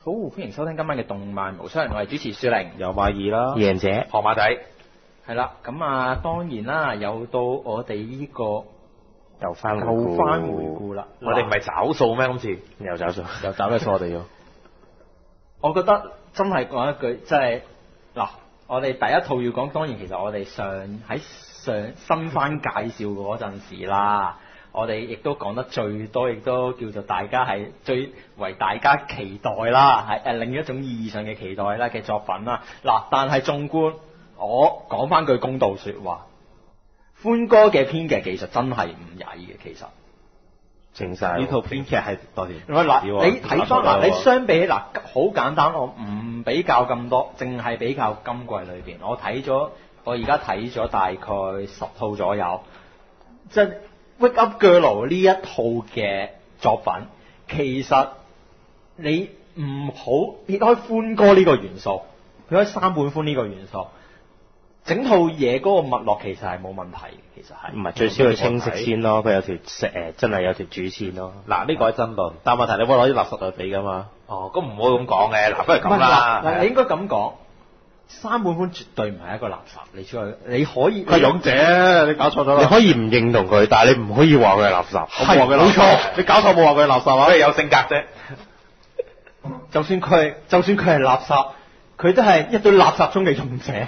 好，歡迎收聽今晚嘅動漫無雙，我係主持雪玲， 有馬爾啦， 贏者河馬仔， 係啦，咁啊當然啦，又到我哋呢個又翻回顧啦， 我哋唔係找數咩？今次又找數， 又找咩數我哋要？ 我覺得真係講一句，即係嗱，我哋第一套要講，當然其實我哋喺新番介紹嗰陣時啦。我哋亦都講得最多，亦都叫做大家係最為大家期待啦，係另一種意義上嘅期待啦嘅作品啦。嗱，但係縱觀我講翻句公道説話，歡哥嘅編劇技術真係唔曳嘅，其實正晒呢套編劇係多年。 嗱，你睇翻嗱，你相比起嗱，好簡單，我唔比較咁多，淨係比較今季裏邊，我而家睇咗大概10套左右，即係。Wake Up Girl 呢一套嘅作品，其實你唔好撇開歡歌呢個元素，撇開三本歡呢個元素，整套嘢嗰個脈絡其實係冇問題嘅，其實係。 唔係最少要清晰先咯，佢有條真係有條主線咯。 嗱，呢個係真論，但問題你冇攞啲垃圾嚟比噶嘛？哦，咁唔好咁講嘅，嗱，不如咁啦。 嗱，你應該咁講。三本歡絕對唔係一個垃圾，你可以。 佢係勇者，你搞錯咗啦。 你可以唔認同佢，但係你唔可以話佢係垃圾。 係冇錯， 你搞錯冇話佢係垃圾啊？佢係有性格啫。 就算佢係垃圾，佢都係一堆垃圾中嘅勇者，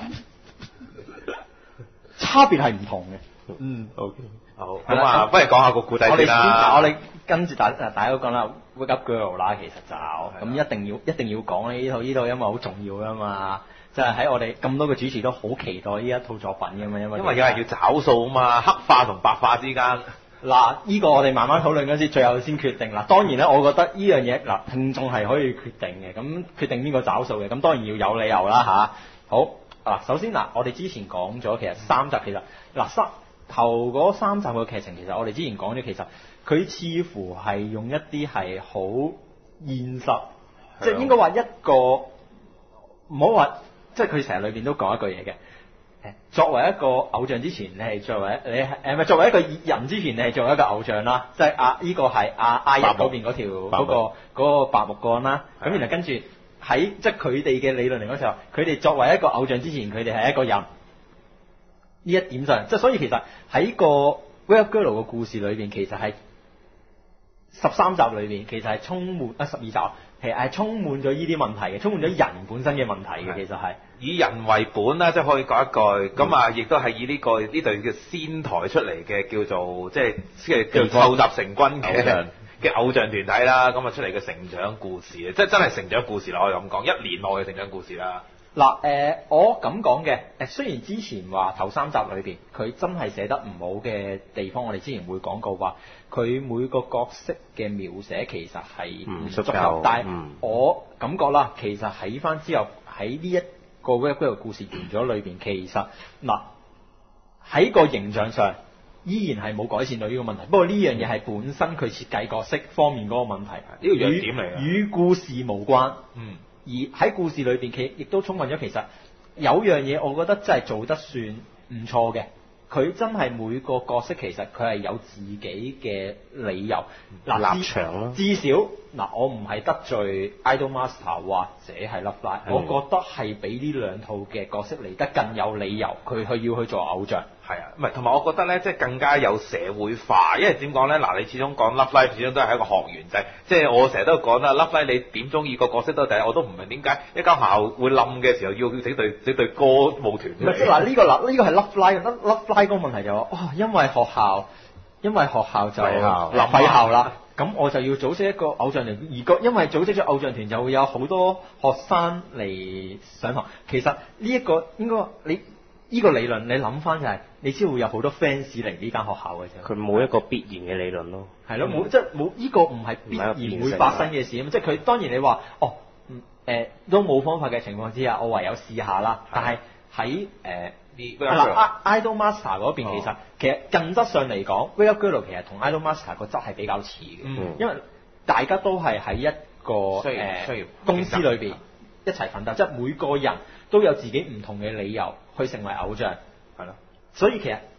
差別係唔同嘅。 嗯 ，OK， 好。咁啊，不如講下個故仔先啦。我哋跟住大家都講啦 ，Wake Up Girl 啦，其實就咁一定要講呢套，因為好重要噶嘛。就係喺我哋咁多個主持都好期待呢一套作品噶嘛，因為有人要找數啊嘛，黑化同白化之間。 嗱，呢個我哋慢慢討論嗰時，最後先決定啦。當然咧，我覺得呢樣嘢嗱，聽眾係可以決定嘅。咁決定邊個找數嘅，咁當然要有理由啦嚇。好嗱，首先嗱，我哋之前講咗，其實3集其實嗱頭嗰3集嘅劇情，其實我哋之前講咗，其實佢似乎係用一啲係好現實，即係應該話一個唔好話。即係佢成日裏邊都講一句嘢嘅，作為一個偶像之前，你係作為唔係作為一個人之前，你係作為一個偶像啦。即係呢個係阿日嗰邊嗰條嗰個白木幹啦。咁然後跟住喺即係佢哋嘅理論嚟講時候，佢哋作為一個偶像之前，佢哋係一個人。呢一點上，即係所以其實喺個 Wake Up Girl 嘅故事裏邊，其實係13集裏邊，其實係充滿12集。其實係充滿咗呢啲問題嘅，充滿咗人本身嘅問題嘅，其實係以人為本啦，即係可以講一句。咁啊，亦都係以呢隊嘅仙台出嚟嘅叫做即係叫湊集成軍嘅偶像團體啦。咁啊出嚟嘅成長故事，即係真係成長故事啦，可以咁講，1年內嘅成長故事啦。 嗱我咁講嘅雖然之前話頭3集裏邊佢真係寫得唔好嘅地方，我哋之前會講過話，佢每個角色嘅描寫其實係唔足夠，但係我感覺啦，其實喺翻之後喺呢一個 Wake Up Girl 故事完咗裏邊，其實嗱喺個形象上依然係冇改善到呢個問題。不過呢樣嘢係本身佢設計角色方面嗰個問題，呢個弱點嚟嘅， 與故事無關。而喺故事裏邊，佢亦都充分咗。其實有樣嘢，我覺得真係做得算唔錯嘅。佢真係每個角色其實佢係有自己嘅理由、 立場咯。 至少我唔係得罪 Idolmaster 或者係 Love Live，我覺得係比呢兩套嘅角色嚟得更有理由，佢要去做偶像。 係啊，唔係同埋我覺得咧，即係更加有社會化。因為點講咧？嗱，你始終講 Love Live 始終都係一個學園制，即係我成日都講啦，Love Live 你點中意個角色都第一，我都唔明點解一間學校會冧嘅時候要整隊歌舞團。 唔係即係嗱，呢個係 Love Live，Love Live 嗰個問題就話，因為學校就廢校啦，咁我就要組織一個偶像團，因為組織咗偶像團就會有好多學生嚟上堂。其實呢一個應該呢個理論，你諗翻就係，你知會有好多 fans 嚟呢間學校嘅啫。 佢冇一個必然嘅理論咯。 係咯，即係冇呢個唔係必然會發生嘅事啊嘛。即係佢當然你話都冇方法嘅情況之下，我唯有試下啦。但係喺Idolmaster 嗰邊其實近質上嚟講，Wake Up Girl 其實同 Idolmaster 個質係比較似嘅，因為大家都係喺一個公司裏邊一齊奮鬥，即係每個人都有自己唔同嘅理由去成為偶像，係咯。所以其實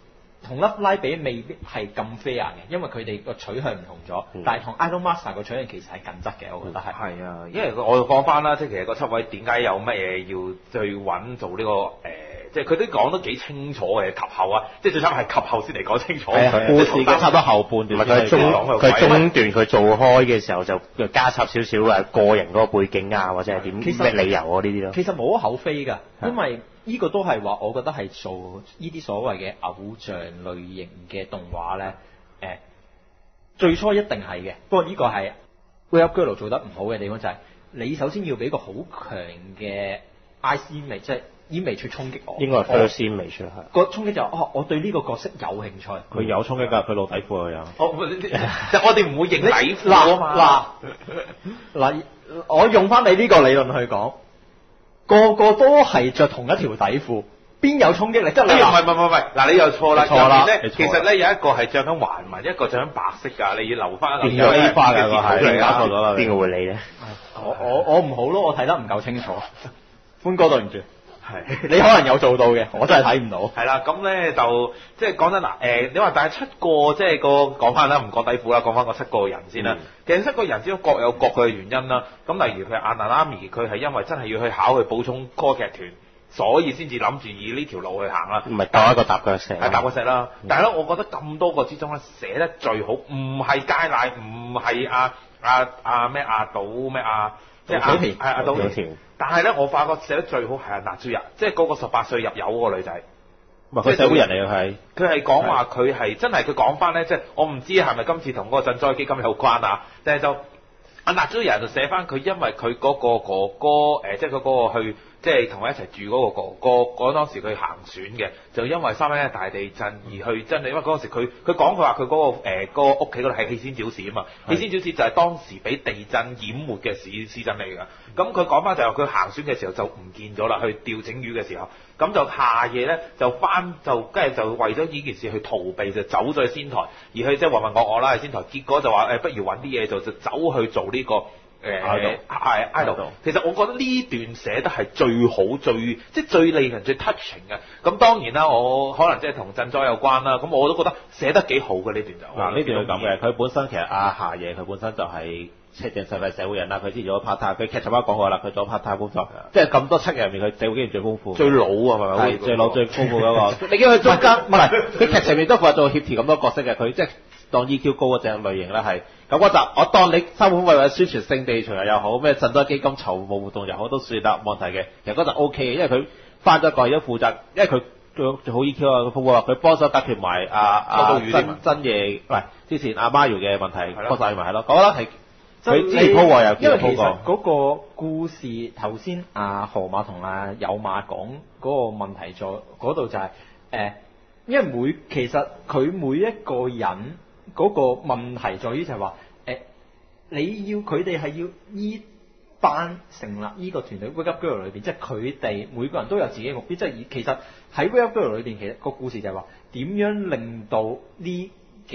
同 Love Live 比未必係咁 fair 嘅，因為佢哋個取向唔同咗，但係同 Idol Master 個取向其實係近質嘅，我覺得係。 係啊，因為我講翻啦，即係其實個七位點解有乜嘢要去揾做呢個即係佢都講得幾清楚嘅，及後啊，即係最慘係及後先嚟講清楚。 故事嘅差唔多後半段，佢中段佢做開嘅時候就加插少少個人嗰個背景啊，或者係點咩理由啊呢啲咯。 其實無可厚非㗎，因為呢個都係話，我覺得係做呢啲所謂嘅偶像類型嘅動畫咧，最初一定係嘅。不過呢個係 Wake Up Girl 做得唔好嘅地方就係，你首先要俾個好強嘅 IC image，即係 image 去衝擊我。 應該係 first image 係。 個衝擊就我對呢個角色有興趣。 佢有衝擊㗎，佢露底褲有。 我哋唔會認底褲啊嘛。 嗱，我用翻你呢個理論去講。個個都係着同一條底褲，邊有衝擊力？即係唔係，嗱你又錯啦。 錯啦。 其實咧有一個係着緊環紋，一個着緊白色㗎，你要留翻一個。 變咗 A 花㗎個係， 搞錯咗啦。邊個會理咧？ 我唔好咯，我睇得唔夠清楚。歡哥對唔住。 係， 你可能有做到嘅，我真係睇唔到。 係啦，咁咧就即係講真嗱，你話但係7個即係講翻啦，唔講底褲啦，講翻個7個人先啦。其實7個人之中各有各嘅原因啦。咁例如佢阿娜拉咪，佢係因為真係要去考去補充歌劇團，所以先至諗住以呢條路去行啦。 唔係當一個踏腳石。 係踏腳石啦。但係咧，我覺得咁多個之中咧，寫得最好唔係佳乃，唔係咩阿島咩即係阿島田。但係咧，我發覺寫得最好係阿娜珠人，即係嗰個18歲入油嗰個女仔。 佢社會人嚟嘅係。 佢係講話佢係真係佢講翻咧，即係我唔知係咪今次同嗰個賑災基金有關啊？但係就阿娜珠人就寫翻佢，因為佢嗰個哥哥即係佢嗰個去。即係同佢一齊住嗰個哥哥，當時佢行船嘅，就因為311大地震而去真係，因為嗰陣時佢講佢話佢嗰個屋企嗰度係氣仙沼市啊嘛，氣仙沼市就係當時俾地震淹沒嘅市鎮嚟㗎。咁佢講翻就係佢行船嘅時候就唔見咗啦，去釣整魚嘅時候，咁就下夜咧就跟住就為咗呢件事去逃避，就走咗去仙台，而去即係渾渾噩噩啦去仙台，結果就話不如揾啲嘢做，就走去做呢個。idol，其實我覺得呢段寫得係最好、最令人最 touching 嘅。咁當然啦，我可能即係同賑災有關啦。咁我都覺得寫得幾好嘅呢段就。 嗱呢段係咁嘅，佢本身其實夏夜佢本身就係正實際社會人啦。佢之前做咗 part time，佢劇集都講過啦，佢做 part time 工作，即係咁多7人入面，佢社會經驗最豐富。 最老啊係咪？ 最老最豐富嗰個。你見佢中間唔係佢劇情面都話做協調咁多角色嘅，佢即係當 EQ 高嗰隻類型啦係。咁嗰集我當你三本為為宣傳聖地巡遊又好，咩賑災基金籌募活動又好，都算得冇問題嘅。其實嗰集 OK 嘅，因為佢翻咗個而家負責，因為佢最好 EQ 啊，佢話佢幫手解決埋真夜，唔係之前阿 Mario 嘅問題，幫晒埋係咯。我覺得係佢呢鋪喎又因為其實嗰個故事頭先阿河馬同阿有馬講嗰個問題在嗰度就係因為其實佢每一個人。嗰個問題在於就係話你要佢哋係要依班成立依個團隊 Wake Up Girl 裏邊，即係佢哋每個人都有自己嘅目標。即係其實喺 Wake Up Girl 裏邊，其實個故事就係話點樣令到呢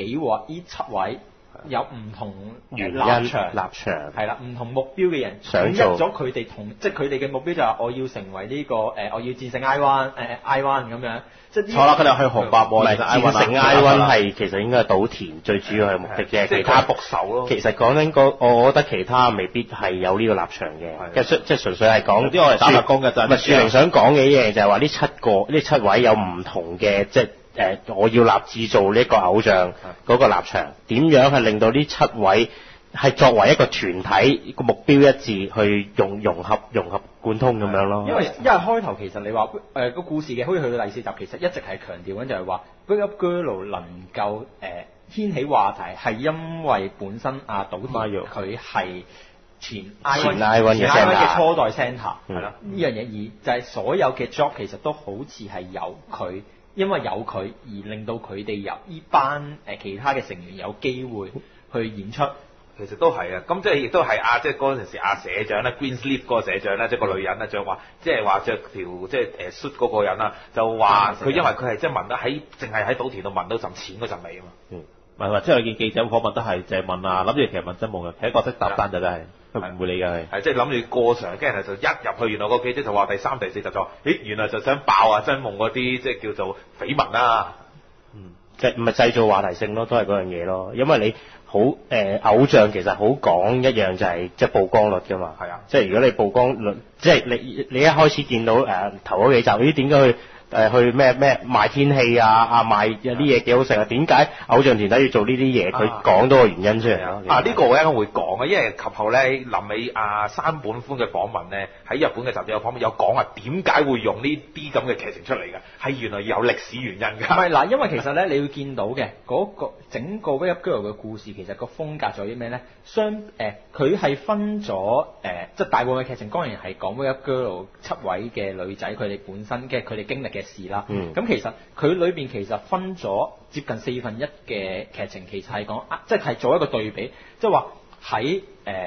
7位有唔同原因立場係啦，唔同目標嘅人統一咗佢哋即係佢哋嘅目標就係我要成為呢個我要戰勝 I1 咁樣。 錯啦，佢哋去紅白幕嚟戰勝 I1 係其實應該係島田最主要係目的啫，其他復仇咯。 其實講緊我覺得其他未必係有呢個立場嘅，即係純粹係講啲我嚟打特工嘅就係。 唔係樹寧想講嘅嘢就係話呢7位有唔同嘅即係。我要立志做呢個偶像嗰個立場，點樣係令到呢7位係作為一個團體個目標一致，去融合貫通咁樣咯。 因為開頭其實你話個故事嘅，好似去到第4集，其實一直係強調緊就係話 Wake Up Girl 能夠掀起話題，係因為本身阿島田佢係前 I1 嘅初代 Center 係啦，呢樣嘢而就係所有嘅 job 其實都好似係由佢。因為有佢而令到佢哋由呢班其他嘅成員有機會去演出， 其實都係啊。咁即係亦都係即係嗰陣時社長咧 ，Greensleeve 嗰個社長咧，即係個女人咧，就話即係話着條即係suit 嗰個人啊，就話佢因為佢係即係聞得淨係喺島田度聞到陣錢嗰陣味啊嘛。 唔係即係見記者訪問都係就係問啊，諗住其實問真冇嘅，睇角色搭單就真係。佢唔會理㗎係即係諗住過場，跟住就一入去，原來個記者就話第3、第4集就話，原來就想爆啊真夢嗰啲即係叫做緋聞啦。 即係唔係製造話題性咯，都係嗰樣嘢咯。因為你好偶像其實好講一樣就係即係曝光率㗎嘛。 係啊， 即係如果你曝光率，即係你一開始見到頭嗰幾集，咦點解去咩賣天氣啊賣有啲嘢幾好食啊？點解偶像團體要做呢啲嘢？佢講多個原因出嚟咯。 呢個我一陣會講啊，因為及後咧臨尾山本寬嘅訪問咧，喺日本嘅雜誌有訪問有講點解會用呢啲咁嘅劇情出嚟嘅，係原來有歷史原因㗎。 唔係嗱，因為其實咧你會見到嘅嗰個整個 Wake Up Girl 嘅故事，其實個風格在於咩咧？佢係分咗即係大部分嘅劇情，當然係講 Wake Up Girl 7位嘅女仔佢哋本身嘅佢哋經歷嘅事啦。咁其實佢裏邊其實分咗接近1/4嘅劇情，其實係講即係做一個對比，即係話喺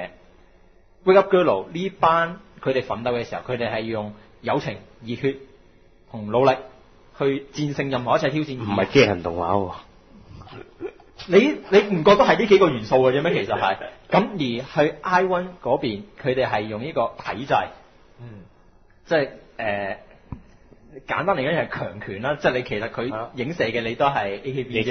Wake Up Girl 呢班佢哋奮鬥嘅時候，佢哋係要用友情、熱血同努力去戰勝任何一切挑戰。 唔係機械人動畫喎。 你唔覺得係呢幾個元素嘅啫咩？其實係咁，而去 I-1 嗰邊，佢哋係用呢個體制，即係簡單嚟講係強權啦，即係你其實佢影射嘅你都係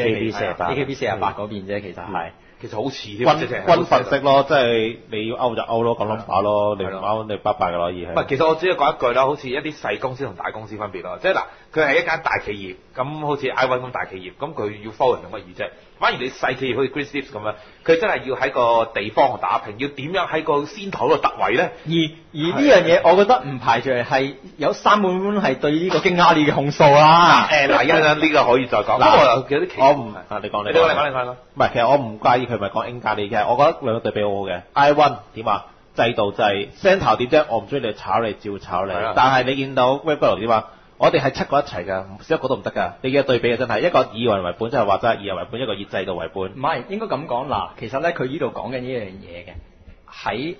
AKB48 嗰邊啫，其實係。 其實好似添， 軍訓式咯，即係你要勾就勾咯，咁諗法咯，你唔勾你拜拜嘅咯，而係。 唔係，其實我只係講一句啦，好似一啲細公司同大公司分別咯，即係嗱，佢係一間大企業，咁好似 I-1 咁大企業，咁佢要 follow 用乜嘢啫？反而你細企業好似 Grease Lips 咁樣，佢真係要喺個地方打拼，要點樣喺個先頭度突圍咧？ 而呢樣嘢，我覺得唔排除係有山本寬係對呢個京亞利嘅控訴啦。 嗱，一陣呢個可以再講。 嗱， 我有啲奇， 我唔你講。唔係，其實我唔介意佢咪講英格利嘅，我覺得兩個對比好好嘅。I-1 點啊？制度就係 centre 點啫，我唔中意你炒你照炒你。但係你見到 Wake Up Girl 點啊？我哋係7個一齊㗎，少一個都唔得㗎。你嘅對比啊，真係一個以人為本，即係話齋以人為本，一個以制度為本。 唔係應該咁講嗱，其實咧佢呢度講緊呢樣嘢嘅喺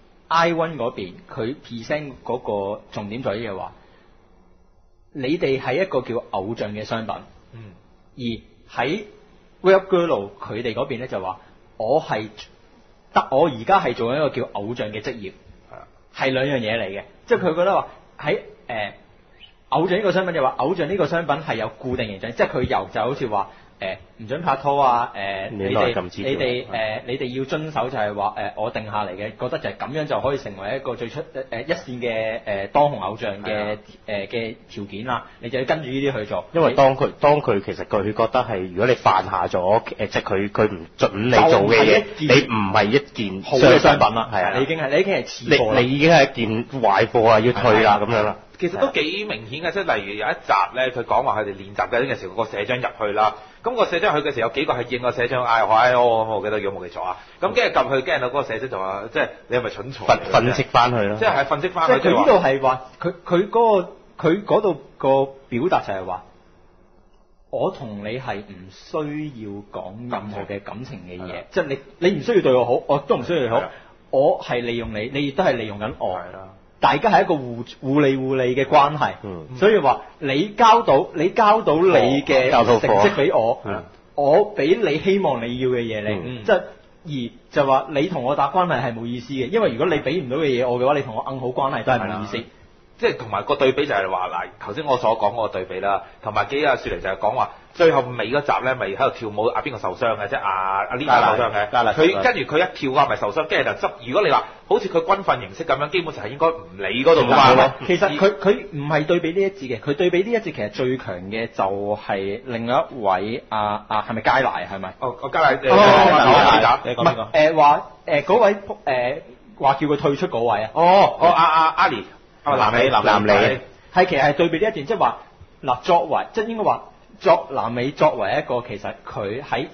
I-1 嗰邊，佢 present 嗰個重點在於嘅話，你哋係一個叫偶像嘅商品，而喺 Wake Up Girl 佢哋嗰邊咧就話我而家係做一個叫偶像嘅職業，係兩樣嘢嚟嘅，即係佢覺得話喺偶像呢個商品就話偶像呢個商品係有固定形象，即係佢由就好似話唔准拍拖啊，你哋要遵守就係話我定下嚟嘅，覺得就係咁樣就可以成為一個最出一線嘅當紅偶像嘅條件啦，你就要跟住呢啲去做。 因為當佢其實佢覺得係如果你犯下咗即係佢唔準你做嘅嘢，你唔係一件好嘅商品啦， 係啊， 你已經係次貨啦， 你已經係一件壞貨啊，要退啦咁樣啦。 其實都幾明顯嘅，即係例如有一集咧，佢講話佢哋練習緊嘅時候，個社長入去啦。咁個社長去嘅時候，有幾個係應個社長嗌咁，我記得如果冇記錯啊。咁跟住撳去，跟住嗰個社長就話：即係你係咪蠢材？ 訓斥翻去咯。 即係訓斥翻去。 即係佢呢度係話，佢嗰度個表達就係話，我同你係唔需要講任何嘅感情嘅嘢，即係你唔需要對我好，我都唔需要你好，我係利用你，你亦都係利用緊我。大家係一個互利嘅關係，所以話你交到你嘅成績俾我，我俾你希望你要嘅嘢你，即係而就話你同我打關係係冇意思嘅，因為如果你俾唔到嘅嘢我嘅話，你同我硬好關係都係冇意思。 即係同埋個對比就係話嗱，頭先我所講嗰個對比啦，同埋幾日雪梨就係講話最後尾嗰集咧，咪喺度跳舞，邊個受傷嘅？即係阿 Lina 受傷嘅，佢跟住佢一跳啊，咪受傷，跟住就執。如果你話好似佢軍訓形式咁樣，基本上係應該唔理嗰度㗎嘛。 其實佢唔係對比呢一節嘅，佢對比呢一節其實最強嘅就係另外一位係咪佳乃係咪？ 佳乃唔係話嗰位話叫佢退出嗰位啊。 阿里。南美係其實係對比呢一段，即係話嗱，作為即係應該話南美作為一個其實佢喺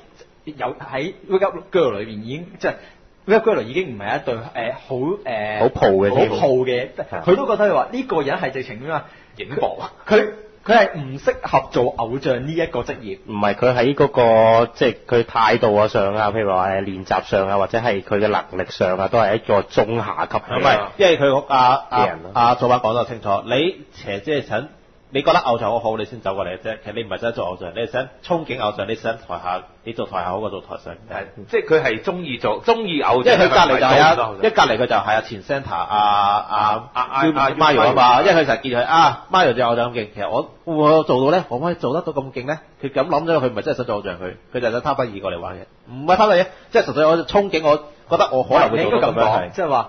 Wake Up Girl 裏邊已經即係 Wake Up Girl 已經唔係一對好蒲嘅，佢都覺得話呢個人係直情點啊影薄啊， 佢係唔適合做偶像呢一個職業。 唔係佢喺嗰個即係佢態度上啊，譬如話練習上啊，或者係佢嘅能力上啊，都係一個中下級嘅。 唔係，因為佢阿祖爸講得清楚，你其實即係想你覺得偶像好好，你先走過嚟啫。其實你唔係想做偶像，你係想憧憬偶像，你想台下，你做台下好過做台上。 係，即係佢係中意偶像， 因為佢隔離就係啊， 一一隔離佢就係前 centre Mario 啊嘛，因為佢成日見佢Mario 隻偶像咁勁，其實我做到咧，我可以做得到咁勁咧？佢咁諗咗，佢唔係真係想做偶像，佢就係想貪得意過嚟玩嘅，唔係貪得意，即係純粹我憧憬，我覺得我可能會做到咁樣。 即係話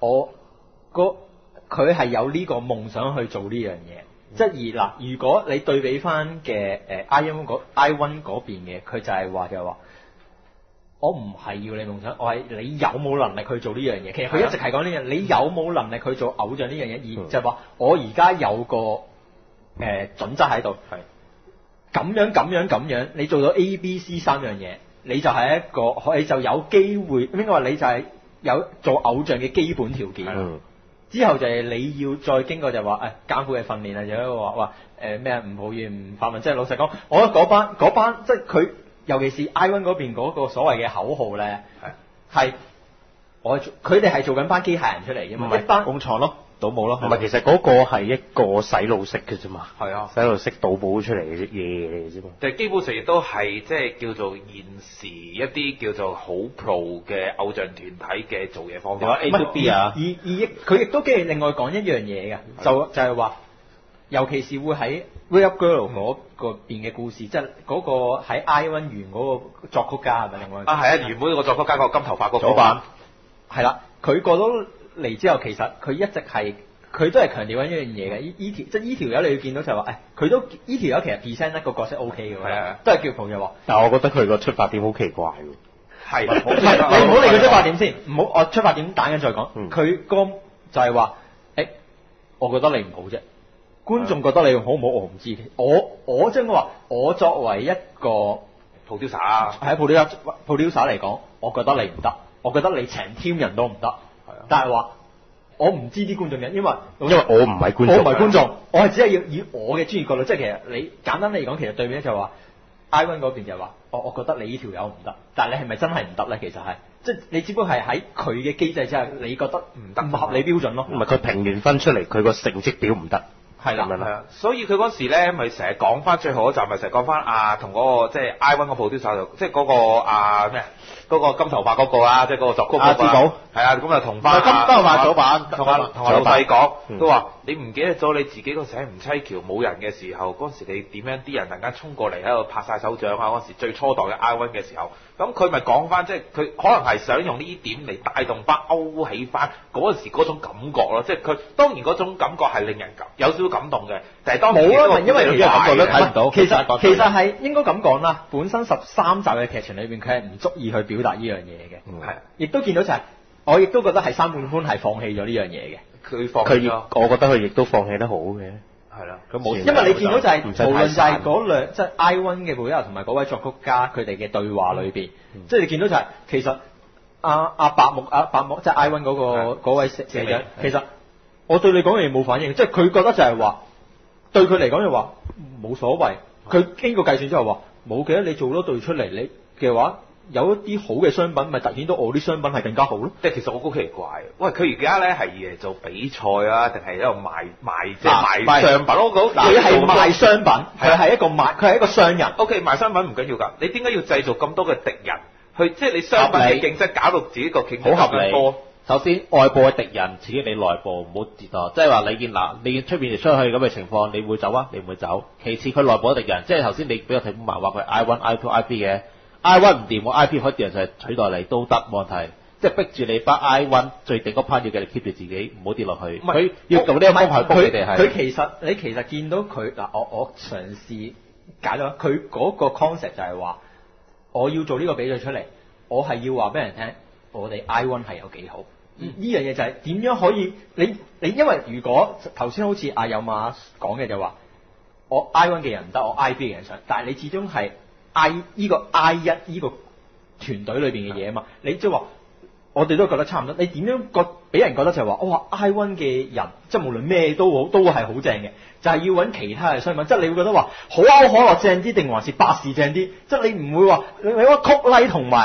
佢係有呢個夢想去做呢樣嘢。即係而嗱，如果你對比翻嘅I1 嗰邊嘅，佢就係話我唔係要你夢想，我係你有冇能力去做呢樣嘢。其實佢一直係講呢樣，你有冇能力去做偶像呢樣嘢，而就係話我而家有個準則喺度，咁樣，你做到 A、B、C 三樣嘢，你就係一個，你就有機會，應該話你就係有做偶像嘅基本條件。之後就係你要再經過就係話艱苦嘅訓練啊，就係話咩唔抱怨唔發問，即係老實講，我覺得嗰班即係佢，尤其是 I1 嗰邊嗰個所謂嘅口號咧，係佢哋係做緊班機械人出嚟嘅嘛，一班工廠咯，倒模咯， 唔係，其實嗰個係一個洗腦式嘅啫嘛， 係啊， 洗腦式倒模出嚟嘅嘢嚟嘅啫嘛。 但係基本上亦都係即係叫做現時一啲叫做好 pro 嘅偶像團體嘅做嘢方法。 A to B 啊， 佢亦都幾另外講一樣嘢嘅，就係話，尤其是會喺 Way Up Girl 嗰個邊嘅故事，即係嗰個喺 I1 完嗰個作曲家係咪另外？ 係啊，原本個作曲家個金頭髮嗰個左版係啦，佢過咗嚟之後，其實佢一直係佢都係強調緊一樣嘢嘅。依條友你要見到就係話，佢都依條友其實 present 一個角色 OK 嘅喎，都係叫朋友喎。 但係我覺得佢個出發點好奇怪喎。 係， 唔係你唔好理佢出發點先，唔好我出發點等緊再講。佢個就係話，我覺得你唔好啫。觀眾覺得你好唔好，我唔知。我將話，我作為一個 producer 啊， 係 producer 嚟講，我覺得你唔得，我覺得你成 team 人都唔得。但係話我唔知啲觀眾嘅，因為我唔係觀眾， 我唔係觀眾，我係只係要以我嘅專業角度，即係其實你簡單嚟講，其實對面就話 I1 嗰邊就話，我覺得你呢條友唔得，但係你係咪真係唔得咧？其實係，即係你只不過係喺佢嘅機制之下，你覺得唔合理標準咯。 唔係佢評完分出嚟，佢個成績表唔得。 係啦， 係啊，所以佢嗰時咧，咪成日講翻最後嗰集，咪成日講翻同嗰個即係 I1 個 producer，即係嗰個咩嗰個金頭髮嗰個啊，即係嗰個作曲嗰個。志寶係啊，咁就同翻金頭髮早版， 同阿老細講，都話你唔記得咗你自己嗰時喺吳棲橋冇人嘅時候，嗰時你點樣啲人突然間衝過嚟喺度拍晒手掌啊！嗰時最初代嘅 I1 嘅時候，咁佢咪講翻，即係佢可能係想用呢點嚟帶動翻勾起翻嗰陣時嗰種感覺咯，即係佢當然嗰種感覺係令人有少少感動嘅，但係當然冇啊，因為其實感覺都睇唔到。 其實係應該咁講啦，本身13集嘅劇情裏邊，佢係唔足以去表達呢樣嘢嘅，係，亦都見到就係，我亦都覺得係三本寬係放棄咗呢樣嘢嘅， 佢放棄咗， 我覺得佢亦都放棄得好嘅。 係啦， 佢冇，因為你見到就係無論就係嗰兩即係 I1 嘅布友同埋嗰位作曲家佢哋嘅對話裏邊，即係你見到就係其實阿白木即係 I1 嗰位社長，其實我對你講嘢冇反應，即係佢覺得就係話對佢嚟講就話冇所謂，佢經過計算之後話冇嘅，你做多對出嚟你嘅話。有一啲好嘅商品，咪突顯到我啲商品係更加好咯。 即係其實我好奇怪，喂，佢而家咧係做比賽啊，定係喺度賣即係賣商品咯？ 佢係賣商品，佢係一個商人。 OK， 賣商品唔緊要㗎，你點解要製造咁多嘅敵人？去即係你商品嘅競爭，搞到自己個競爭好合理。 首先外部嘅敵人刺激你內部，唔好跌落。即係話你見出邊出去咁嘅情況，你會走啊？你唔會走。其次佢內部嘅敵人，即係頭先你俾我睇本漫畫佢 I1、I2、I3 嘅。I1 唔掂，我 IP 可以啲人就係取代你都得冇問題，即係逼住你翻 I1 最頂嗰 part 要嘅你 keep 住自己，唔好跌落去。佢要做呢個方法幫你哋係。 佢其實見到佢嗱，我嘗試解咗佢嗰個 concept 就係話，我要做呢個比賽出嚟，我係要話俾人聽，我哋 I1 係有幾好。呢樣嘢就係點樣可以你因為如果頭先好似阿有馬講嘅就話，我 I1 嘅人唔得，我 IB 嘅人上，但係你始終係。呢個 I1 呢個團隊裏邊嘅嘢啊嘛，你即係話我哋都覺得差唔多。你點樣俾人覺得就係話，哇 I1 嘅人即係無論咩都好，都係好正嘅，就係要揾其他嘅商品。即係你會覺得話可口可樂正啲定還是百事正啲？即係你唔會話你話曲麗同埋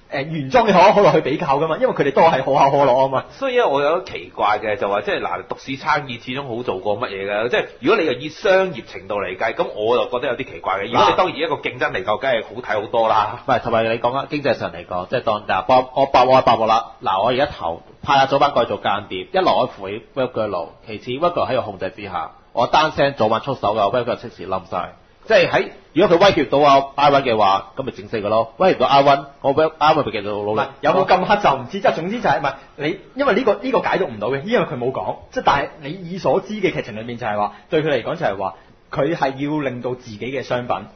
原裝嘅可口可樂去比較噶嘛，因為佢哋都係可口可樂啊嘛。 所以我有啲奇怪嘅就話，即係嗱，獨市生意始終好做過乜嘢嘅，即係如果你係以商業程度嚟計，咁我就覺得有啲奇怪嘅。如果你當然一個競爭嚟講，梗係好睇好多啦。 唔係，同埋你講緊經濟上嚟講，即係當嗱，我係博啦。嗱，我而家派下早班過去做間諜，一來我扶起 Webgirl，其次 Webgirl 喺個控制之下，我單聲早晚出手嘅 Webgirl 即時冧晒。即係如果佢威脅到I1嘅話，咁咪整死佢咯。威脅到I1，我 I1 咪繼續努力。 有冇咁黑就唔知，即係總之就係唔係你，因為呢個解讀唔到嘅，因為佢冇講。即係但係你以所知嘅劇情裏面就係話，對佢嚟講就係話，佢係要令到自己嘅商品，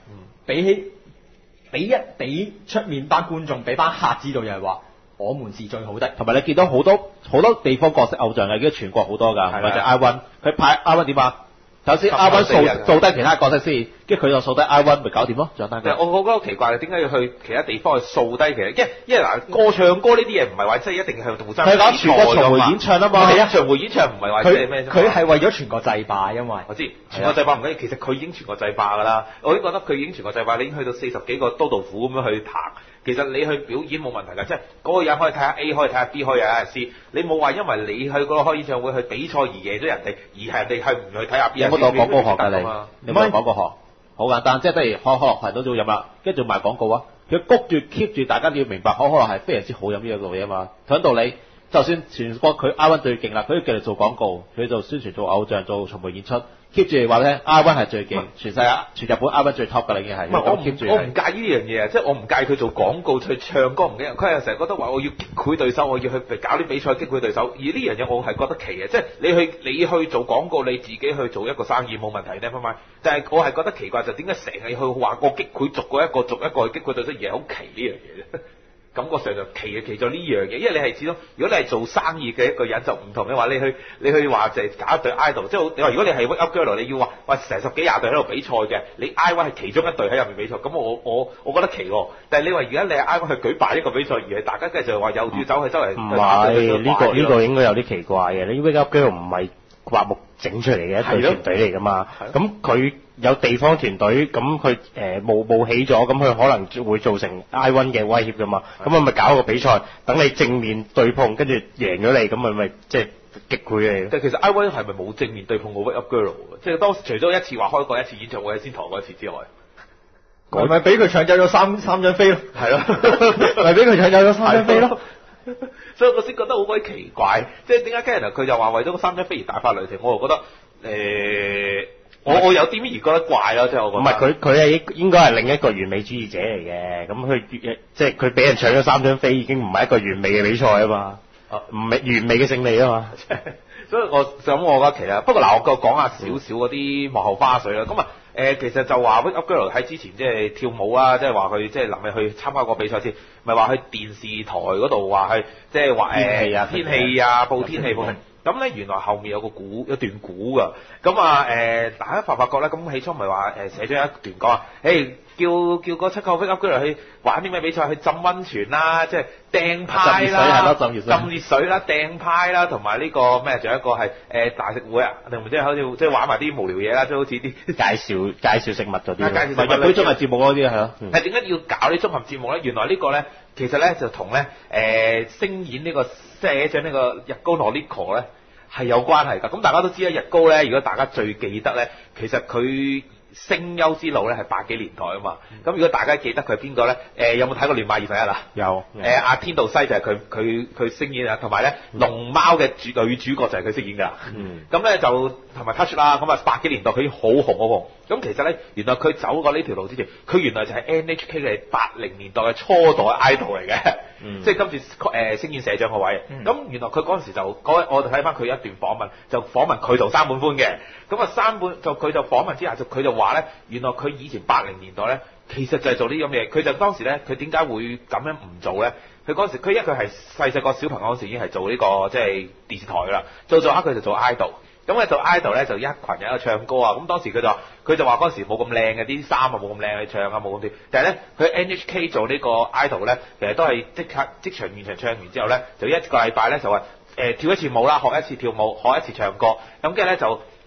俾出面班觀眾，俾班客知道就係話，我們是最好的。 同埋你見到好多地方角色偶像嘅，而家全國好多㗎，或者 I1，佢派 I1點啊？首先 I1 掃低其他角色先，跟住佢就掃低 I1 咪搞掂咯，獎單嘅。 我覺得奇怪嘅，點解要去其他地方去掃低其他？因為嗱，歌唱歌呢啲嘢唔係話即係一定係互相比賽㗎嘛。係講全國巡迴演唱啊嘛。係啊，巡迴演唱唔係話即係咩啫？ 佢係為咗全國制霸，因為我知全國制霸唔緊要，其實佢已經全國制霸㗎啦。我已經覺得佢已經全國制霸，你已經去到40幾個都道府咁樣去行。其實你去表演冇問題㗎，即係嗰個人可以睇下 A，可以睇下 B，可以睇下 C。你冇話因為你去嗰個開演唱會去比賽而贏咗人哋，而係人哋係唔去睇下 B。有冇當廣告學㗎你？你冇廣告學，好簡單，即係例如可樂係都做飲啦，跟住賣廣告啊。佢谷住 keep 住，大家你要明白可樂係非常之好飲呢一個嘢啊嘛。同樣道理，就算全國佢 I1 最勁啦，佢都繼續做廣告，佢做宣傳、做偶像、做巡迴演出。keep 住話咧 I1 係最勁，全世界全日本 I1 最 top 㗎啦，已經係。 我唔介意呢樣嘢啊，即係我唔介意佢做廣告、去唱歌唔緊要。佢係成日覺得話我要擊潰對手，我要去搞啲比賽擊潰對手。而呢樣嘢我係覺得奇嘅，即係你去做廣告，你自己去做一個生意冇問題呢，但係我係覺得奇怪就點解成日去話我擊潰逐個一個去擊潰對手，而係好奇呢樣嘢啫。感覺上就奇在呢樣嘢，因為你係始終，如果你係做生意嘅一個人就唔同嘅話，你去話就係搞一隊 idol，即係你話如果你係 Wake Up Girl，你要話成10幾20隊喺度比賽嘅，你 I1 係其中一隊喺入面比賽，咁我覺得奇喎。但係你話而家你係 I1 去舉辦一個比賽，而係大家跟住就話又要走去周圍， 唔係呢個應該有啲奇怪嘅。你 Wake Up Girl 唔係刮目整出嚟嘅一隊團隊嚟㗎嘛，咁佢有地方團隊，咁佢冒起咗，咁佢可能會造成 I1 嘅威脅㗎嘛，咁咪搞個比賽，等你正面對碰，跟住贏咗你，咁咪即係擊潰你。 但其實 I1 係咪冇正面對碰過 Wake Up Girl 即係當時除咗一次話開過一次演唱會喺先台嗰一次之外， 係咪俾佢搶走咗三張飛咯？ 係咯， 咪俾佢搶走咗3張飛咯？ 所以我先覺得好鬼奇怪，即係點解 Karen 佢就話為咗嗰3張飛而大發雷霆，我就覺得我有啲而覺得怪咯，即係我覺得。唔係佢係應該係另一個完美主義者嚟嘅，咁佢即係佢俾人搶咗3張飛已經唔係一個完美嘅比賽啊嘛，唔係完美嘅勝利啊嘛。 所以我覺得其實不過嗱，我講下少少嗰啲幕後花絮啦。咁啊其實就話 Wake Up Girl 喺之前即係跳舞啊，即係話佢即係臨尾去參加個比賽先，咪話去電視台嗰度話去即係話天氣啊報天氣報天氣。咁咧原來後面有一段鼓㗎，咁大家發覺咧，咁起初咪話寫咗一段講啊，叫嗰7個 Wake Up Girl 去玩啲咩比賽？去浸溫泉啦，即係掟派啦，浸熱水啦，掟派啦，同埋呢個咩？仲有一個係大食會啊，定唔知好似即係玩埋啲無聊嘢啦，即係好似啲介紹食物嗰啲， 介紹食物日本綜藝節目嗰啲係咯。 係點解要搞啲綜合節目咧？原來呢個咧其實咧就同咧聲演呢個社長呢個日高諾呢個咧係有關係㗎。咁大家都知啦，日高咧，如果大家最記得咧，其實佢聲優之路咧係80幾年代啊嘛。咁如果大家記得佢係邊個咧？有冇睇過《亂馬2分1》啊？有。阿天道西就係佢聲演啊，同埋咧龍貓嘅女主角就係佢飾演㗎。咁咧就同埋 Touch 啦。咁啊80幾年代佢已經好紅。咁其實咧，原來佢走過呢條路之前，佢原來就係 NHK 嘅80年代嘅初代 idol 嚟嘅。即係今次聲演社長個位。咁原來佢嗰陣時我哋睇翻佢一段訪問，就訪問佢同山本寬嘅。咁啊山本佢就訪問之下佢就話咧，原來佢以前80年代咧，其實就係做呢啲咁嘅嘢。佢就當時咧，佢點解會咁樣唔做咧？佢嗰陣時，因為佢係細個小朋友嗰時已經係做呢個即係電視台㗎啦。做下佢就做 idol。咁咧做 idol 咧就一群人喺度唱歌啊！咁當時佢就話嗰陣時冇咁靚嘅啲衫啊，冇咁靚去唱啊，冇咁啲。但係咧佢 NHK 做呢個 idol 咧，其實都係即場現場唱完之後咧，就一個禮拜咧就話跳一次舞啦，學一次跳舞，學一次唱歌。咁跟住咧就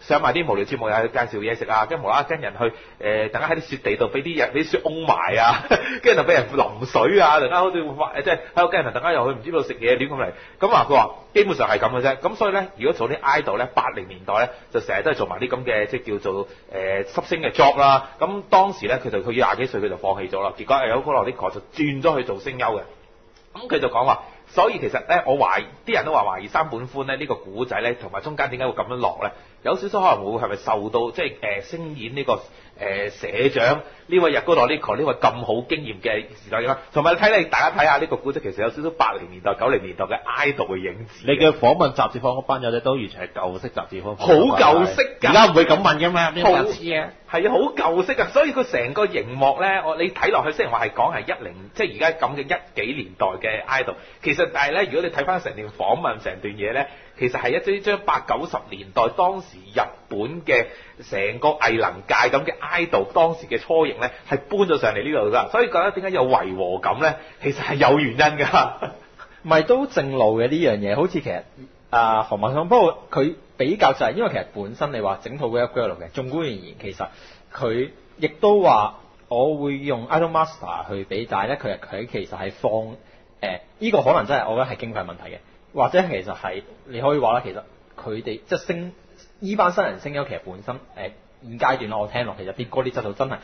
上埋啲無聊節目，又去介紹嘢食啊，跟住無啦啦跟人去大家喺啲雪地度俾啲雪擁埋啊，跟住就俾人淋水啊，突然間好似即係喺度跟人，突然間又去唔知邊度食嘢亂咁嚟。咁啊佢話基本上係咁嘅啫。咁所以咧，如果做啲 idol 咧，80年代咧就成日都係做埋啲咁嘅即係叫做濕星嘅 job 啦。咁當時咧佢要20幾歲佢就放棄咗啦，結果有個羅啲就轉咗去做聲優嘅。咁佢就講話。所以其實咧，我懷疑啲人都話懷疑三本寬咧呢個古仔咧，同埋中間點解會咁樣落咧？有少少可能會係咪受到即係聲演呢個社長呢位日高羅呢個呢位咁好經驗嘅時代啦，同埋大家睇下呢個古仔其實有少少80年代90年代嘅 idol 嘅影子。 你嘅訪問雜誌坊嗰班友仔都完全係舊式雜誌坊， 好舊式㗎， 而家唔會咁問㗎嘛，邊個知啊？ 係啊，好舊式啊，所以佢成個熒幕咧，你睇落去雖然話係講係即係而家咁嘅10幾年代嘅 idol，其實但係咧，如果你睇翻成段訪問成段嘢咧，其實係一張80、90年代當時日本嘅成個藝能界咁嘅 idol 當時嘅雛形咧，係搬咗上嚟呢度㗎，所以覺得點解有違和感咧？其實係有原因㗎， 唔係都正路嘅呢樣嘢，好似其實何文創，不過佢比較就係因為其實本身你話整套 Web Girl 嘅，縱觀而言，其實佢亦都話我會用 Idol Master 去比，但係咧佢其實係放呢個可能真係我覺得係經費問題嘅，或者其實係你可以話啦，其實佢哋即係依班新人聲優其實本身現階段我聽落其實啲歌啲質素真係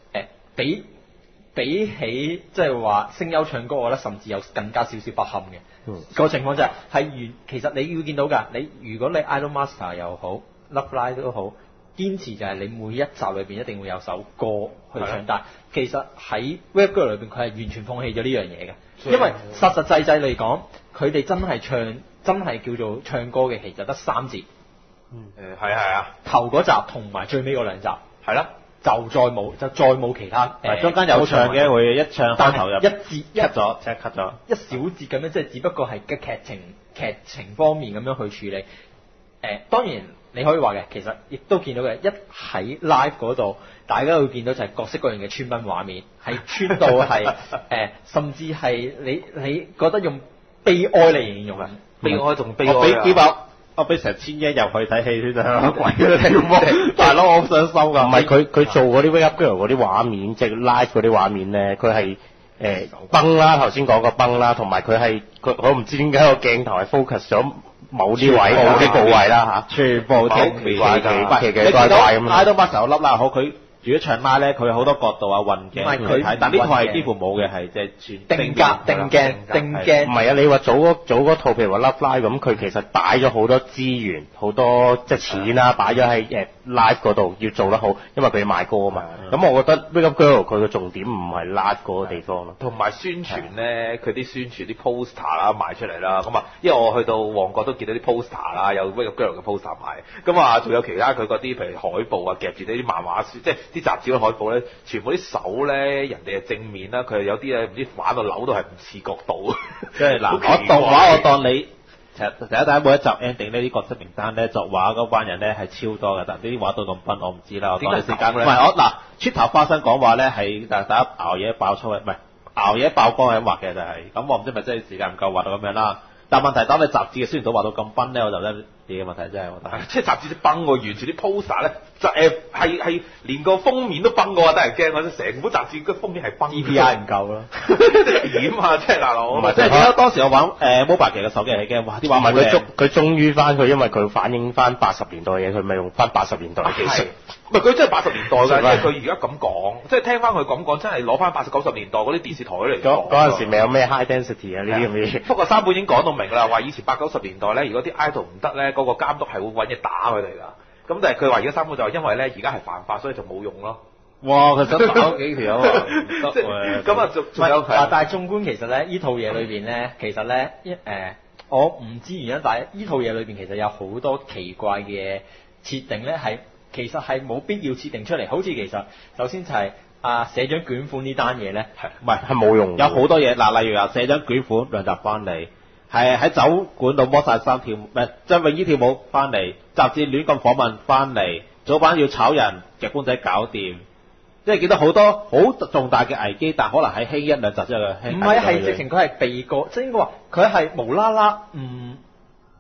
比起即係話聲優唱歌，我覺得甚至有更加少少不堪嘅。個情況就係其實你要見到㗎，如果你 Idol Master 又好 Love Live 都好，堅持就係你每一集裏邊一定會有首歌去唱，但係其實喺 Web Girl 裏邊佢係完全放棄咗呢樣嘢嘅，因為實際嚟講，佢哋真係叫做唱歌嘅，其實得3節。 係啊， 頭嗰集同埋最尾嗰2集係啦。 就再冇其他中間有唱嘅，會一唱開頭入一節 cut 咗，即係 cut 咗一小節咁樣，即係只不過係嘅劇情方面咁樣去處理。當然你可以話嘅，其實亦都見到嘅，一喺 live 嗰度，大家會見到就係各式各樣嘅穿崩畫面，係穿到係甚至係你覺得用悲哀嚟形容啊， 悲哀同悲哀我俾成1000億入去睇戲先啊！鬼都睇大佬我好想收㗎。 唔係佢做嗰啲 Wake Up Girl 嗰啲畫面，即係 live 嗰啲畫面咧，佢係崩啦，頭先講個崩啦，同埋佢我唔知點解個鏡頭係 focus 咗某啲位某啲部位啦嚇，全部奇怪咁樣。 Idol Master 有粒啦，好佢。如果唱拉咧，佢有好多角度啊、運鏡去睇，但呢套係幾乎冇嘅，係即係全定鏡。 唔係啊，你話早嗰套，譬如話 Love Live 咁，佢其實擺咗好多資源、好多即係錢啦，擺咗喺live 嗰度要做得好，因為佢要賣歌啊嘛。咁我覺得 Wake Up Girl 佢嘅重點唔係 live 嗰個地方咯。 同埋宣傳咧，佢啲宣傳啲 poster 啦賣出嚟啦，咁啊，因為我去到旺角都見到啲 poster 啦，有 Wake Up Girl 嘅 poster 賣，咁啊，仲有其他佢嗰啲譬如海報啊，夾住呢啲漫畫書，即係啲雜誌嘅海報咧，全部啲手咧，人哋係正面啦，佢有啲咧唔知玩到扭到係唔似角度， 即係嗱，我動畫我當你其實第一每一集 ending 呢啲角色名單咧，作畫嗰班人咧係超多嘅，但呢啲畫到咁崩我唔知啦，我當你時間唔係我嗱出頭花生講話咧係大家熬夜爆粗嘅，唔係熬夜爆光係畫嘅就係，咁我唔知咪真係時間唔夠畫到咁樣啦。但問題當你雜誌嘅宣傳到畫到咁崩咧，我就覺得啲嘅問題真係我覺得， 即係雜誌啲崩喎，完全啲 poster 咧就係連個封面都崩過，得人驚我成本雜誌個封面係崩 DPI 唔夠咯， 點啊！即係大佬， 唔係即係點解當時我玩Mobile 嘅手機係驚，哇啲畫唔係佢忠於翻佢，因為佢反映翻80年代嘅嘢，佢咪用翻80年代嘅技術。 唔係佢真係80年代㗎，即係佢而家咁講，即係聽翻佢咁講，真係攞翻80、90年代嗰啲電視台嚟講。 嗰陣時未有咩 high density 啊呢啲咁嘅嘢。 不過三本已經講到明啦，話以前80、90年代咧，如果啲 idol 唔得咧，嗰個監督係會揾嘢打佢哋㗎。咁但係佢話而家三本就係因為咧而家係犯法，所以就冇用咯。 哇！佢想打幾條啊？ 咁啊，仲有但係縱觀其實咧，呢套嘢裏邊咧，其實咧我唔知原因，但係呢套嘢裏邊其實有好多奇怪嘅設定咧，其實係冇必要設定出嚟。好似其實首先就係社長捲款呢單嘢咧， 係冇用， 有好多嘢嗱，例如話社長捲款2集翻嚟，係喺酒館度剝晒衫跳，唔係着泳衣跳舞翻嚟，雜誌亂咁訪問翻嚟，早班要炒人，夾公仔搞掂。即係見到好多好重大嘅危機，但可能喺輕1、2集之後嘅輕。 唔係，係直情佢係避過，即係應該話佢係無啦啦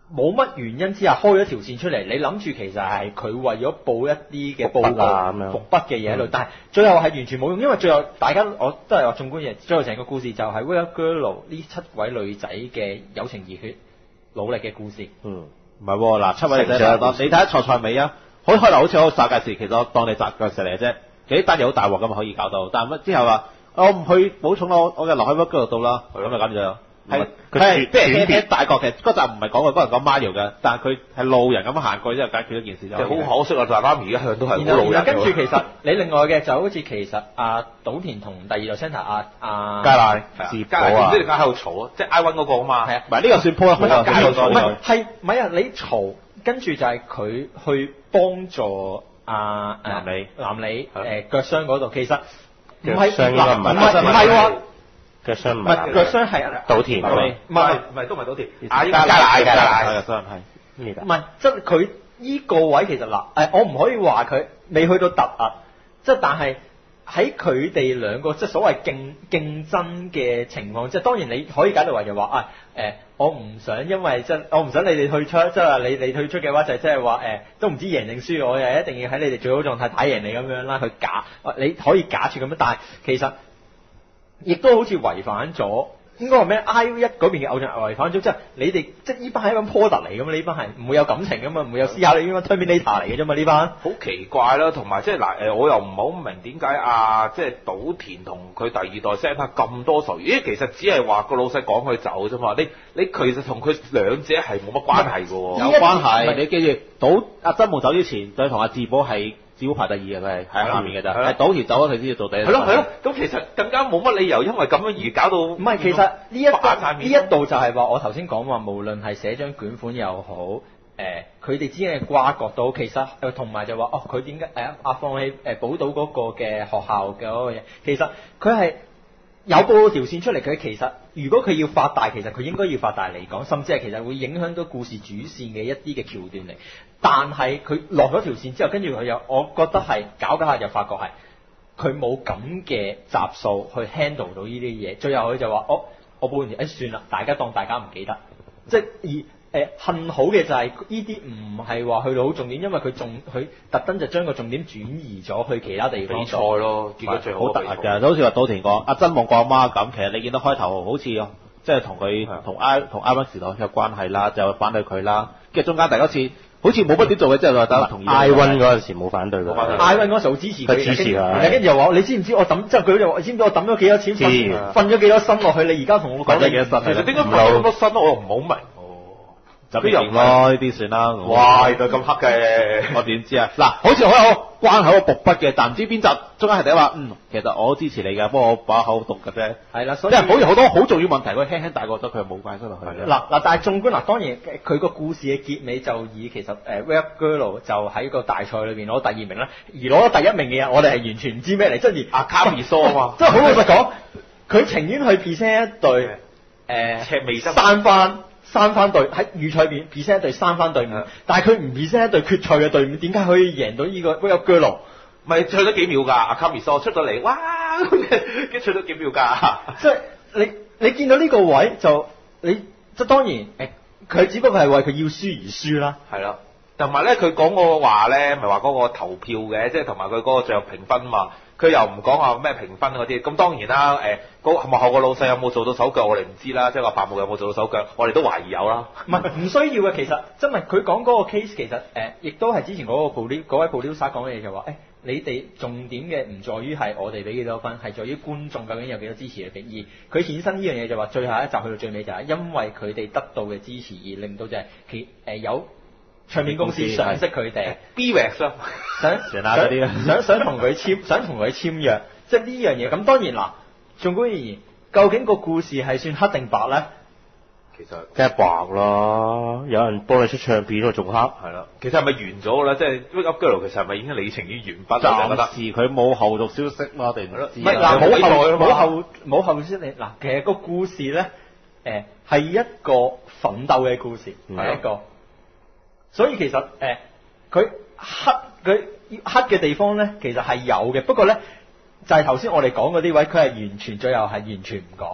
冇乜原因之下開咗條線出嚟，你諗住其實係佢為咗報一啲嘅報伏筆啊咁樣告、伏筆嘅嘢喺度，但係最後係完全冇用，因為最後大家我都係話縱觀嘢，最後成個故事就係 Will Girl 呢7位女仔嘅友情熱血努力嘅故事。 唔係喎，嗱7位女仔成長你睇下菜尾啊，開頭好似好殺界時，其實我當你殺腳石嚟嘅啫，幾單嘢好大鑊咁可以搞到，但係乜之後話我唔去補充咯，我嘅留喺 Will Girl 度啦，咁就咁樣。係佢即係喺大國嘅嗰集唔係講嗰人講 Mario 嘅，但係佢係路人咁行過之後解決咗件事就。 好可惜啊！大媽咪一向都係好老人。 跟住其實你另外嘅就好似其實島田同第二個 centre 加賴自自保啊即係喺度嘈啊，即係 I One 嗰個啊嘛。 係啊， 唔係呢個算鋪得好有解唔係係唔係啊？你嘈跟住就係佢去幫助南里腳傷嗰度，其實唔係腳傷應該唔係喎。 腳傷唔唔係腳傷係島田啊唔係都唔係島田， 加奶係傷係咩㗎？ 唔係，即係佢依個位其實我唔可以話佢未去到突啊，即係但係喺佢哋兩個即係所謂競爭嘅情況，即係當然你可以解讀為就話我唔想因為即係我唔想你哋退出，即係話你退出嘅話就即係話都唔知贏定輸，我又一定要喺你哋最好狀態打贏你咁樣啦，去你可以假設咁樣，但係其實。亦都好似違反咗，應該話咩 I1 嗰邊嘅偶像違反咗，即係你哋即係呢班係一班 porter 嚟㗎嘛，呢班係唔會有感情㗎嘛，唔會有思考，你呢班 Terminator 嚟嘅啫嘛，呢班好奇怪啦，同埋即係嗱我又唔係好明點解即係島田同佢第二代 Santa 咁多仇，咦其實只係話個老細趕佢走啫嘛，你其實同佢兩者係冇乜關係㗎喎， 有關係，你記住阿真夢走之前，佢同阿志保係。只排第2嘅，佢係喺下面嘅咋，係島田走咗佢先至做第一。 係咯，咁其實更加冇乜理由，因為咁樣而搞到唔係，其實呢一度就係話我頭先講話，無論係寫張卷款又好，佢哋之間嘅瓜葛到，其實同埋就話佢點解放棄寶島嗰個嘅學校嘅嗰個嘢，其實佢係有報條線出嚟，佢其實如果佢要發大，其實佢應該要發大嚟講，甚至係其實會影響到故事主線嘅一啲嘅橋段嚟。但係佢落咗條線之後，跟住佢又，我覺得係搞下就發覺係佢冇咁嘅集數去 handle 到呢啲嘢。最後佢就話：我報完條，算啦，大家當大家唔記得。即係幸好嘅就係呢啲唔係話去到好重點，因為佢特登就將個重點轉移咗去其他地方比賽咯，結果最好突兀㗎，就好似話島田講阿真夢個阿媽咁，其實你見到開頭好似即係同佢同 I1 時代有關係啦，就反對佢啦，跟住中間第一次。好似冇乜點做嘅，之後就得同意。 I1 嗰陣時冇反對過 ，I1 嗰時好支持佢， 支持佢。 跟住又話：你知唔知我抌？即係佢就話：你知唔知我抌咗幾多錢？瞓咗幾多心落去？你而家同我講咗幾多心？ 其實點解瞓咁多心我又唔好明。 就邊型咯，呢啲算啦。 哇，原來咁黑嘅， 我點知啊？嗱，好似好有關口個伏筆嘅，但唔知邊集中間係第一話，其實我支持你嘅，不過我把口讀嘅啫。 係啦，所以即係好似好多好重要問題，佢輕輕帶過咗，佢冇關心落去。 嗱，但係縱觀當然佢個故事嘅結尾就以其實Rap Girl 就喺個大賽裏邊攞第2名啦，而攞咗第1名嘅人，我哋係完全唔知咩嚟，即係阿卡米蘇啊嘛， 即係好老實講，佢情願去 present 一隊赤尾三番隊喺預賽邊 present 一隊3番隊伍，但係佢唔 present 一隊決賽嘅隊伍，點解可以贏到呢個 Will Girl？ 咪去咗幾秒㗎？阿卡米蘇出到嚟，哇！跟住出咗幾秒㗎？ 即係你見到呢個位就即係當然佢只不過係為佢要輸而輸啦。 係咯，同埋咧佢講個話咧，咪話嗰個投票嘅，即係同埋佢嗰個最後評分嘛。佢又唔講話咩評分嗰啲，咁當然啦，幕後個老細有冇做到手腳，我哋唔知啦，即係話白木有冇做到手腳，我哋都懷疑有啦。 唔需要嘅，其實真係佢講嗰個 case，其實亦都係之前嗰位 producer 講嘅嘢，就話你哋重點嘅唔在於係我哋俾幾多分，係在於觀眾究竟有幾多支持嘅。而佢衍生呢樣嘢就話，最後一集去到最尾就係因為佢哋得到嘅支持而令到就係有唱片公司賞識佢哋 B-Wax 咯， 想同佢簽約，即係呢樣嘢。咁當然啦，縱觀而言，究竟個故事係算黑定白咧？ 其實梗係白啦，有人幫你出唱片喎，仲黑係啦。其實係咪完咗啦？即係 Wake Up Girl 其實係咪已經里程已經完畢啦？ 暫時佢冇後續消息咯，我哋唔知。 唔係冇後消息。嗱，其實個故事咧，係一個奮鬥嘅故事，係一個。所以其實佢黑嘅地方咧，其實係有嘅。不過咧，就係頭先我哋講嗰啲位，佢係完全最後係完全唔講。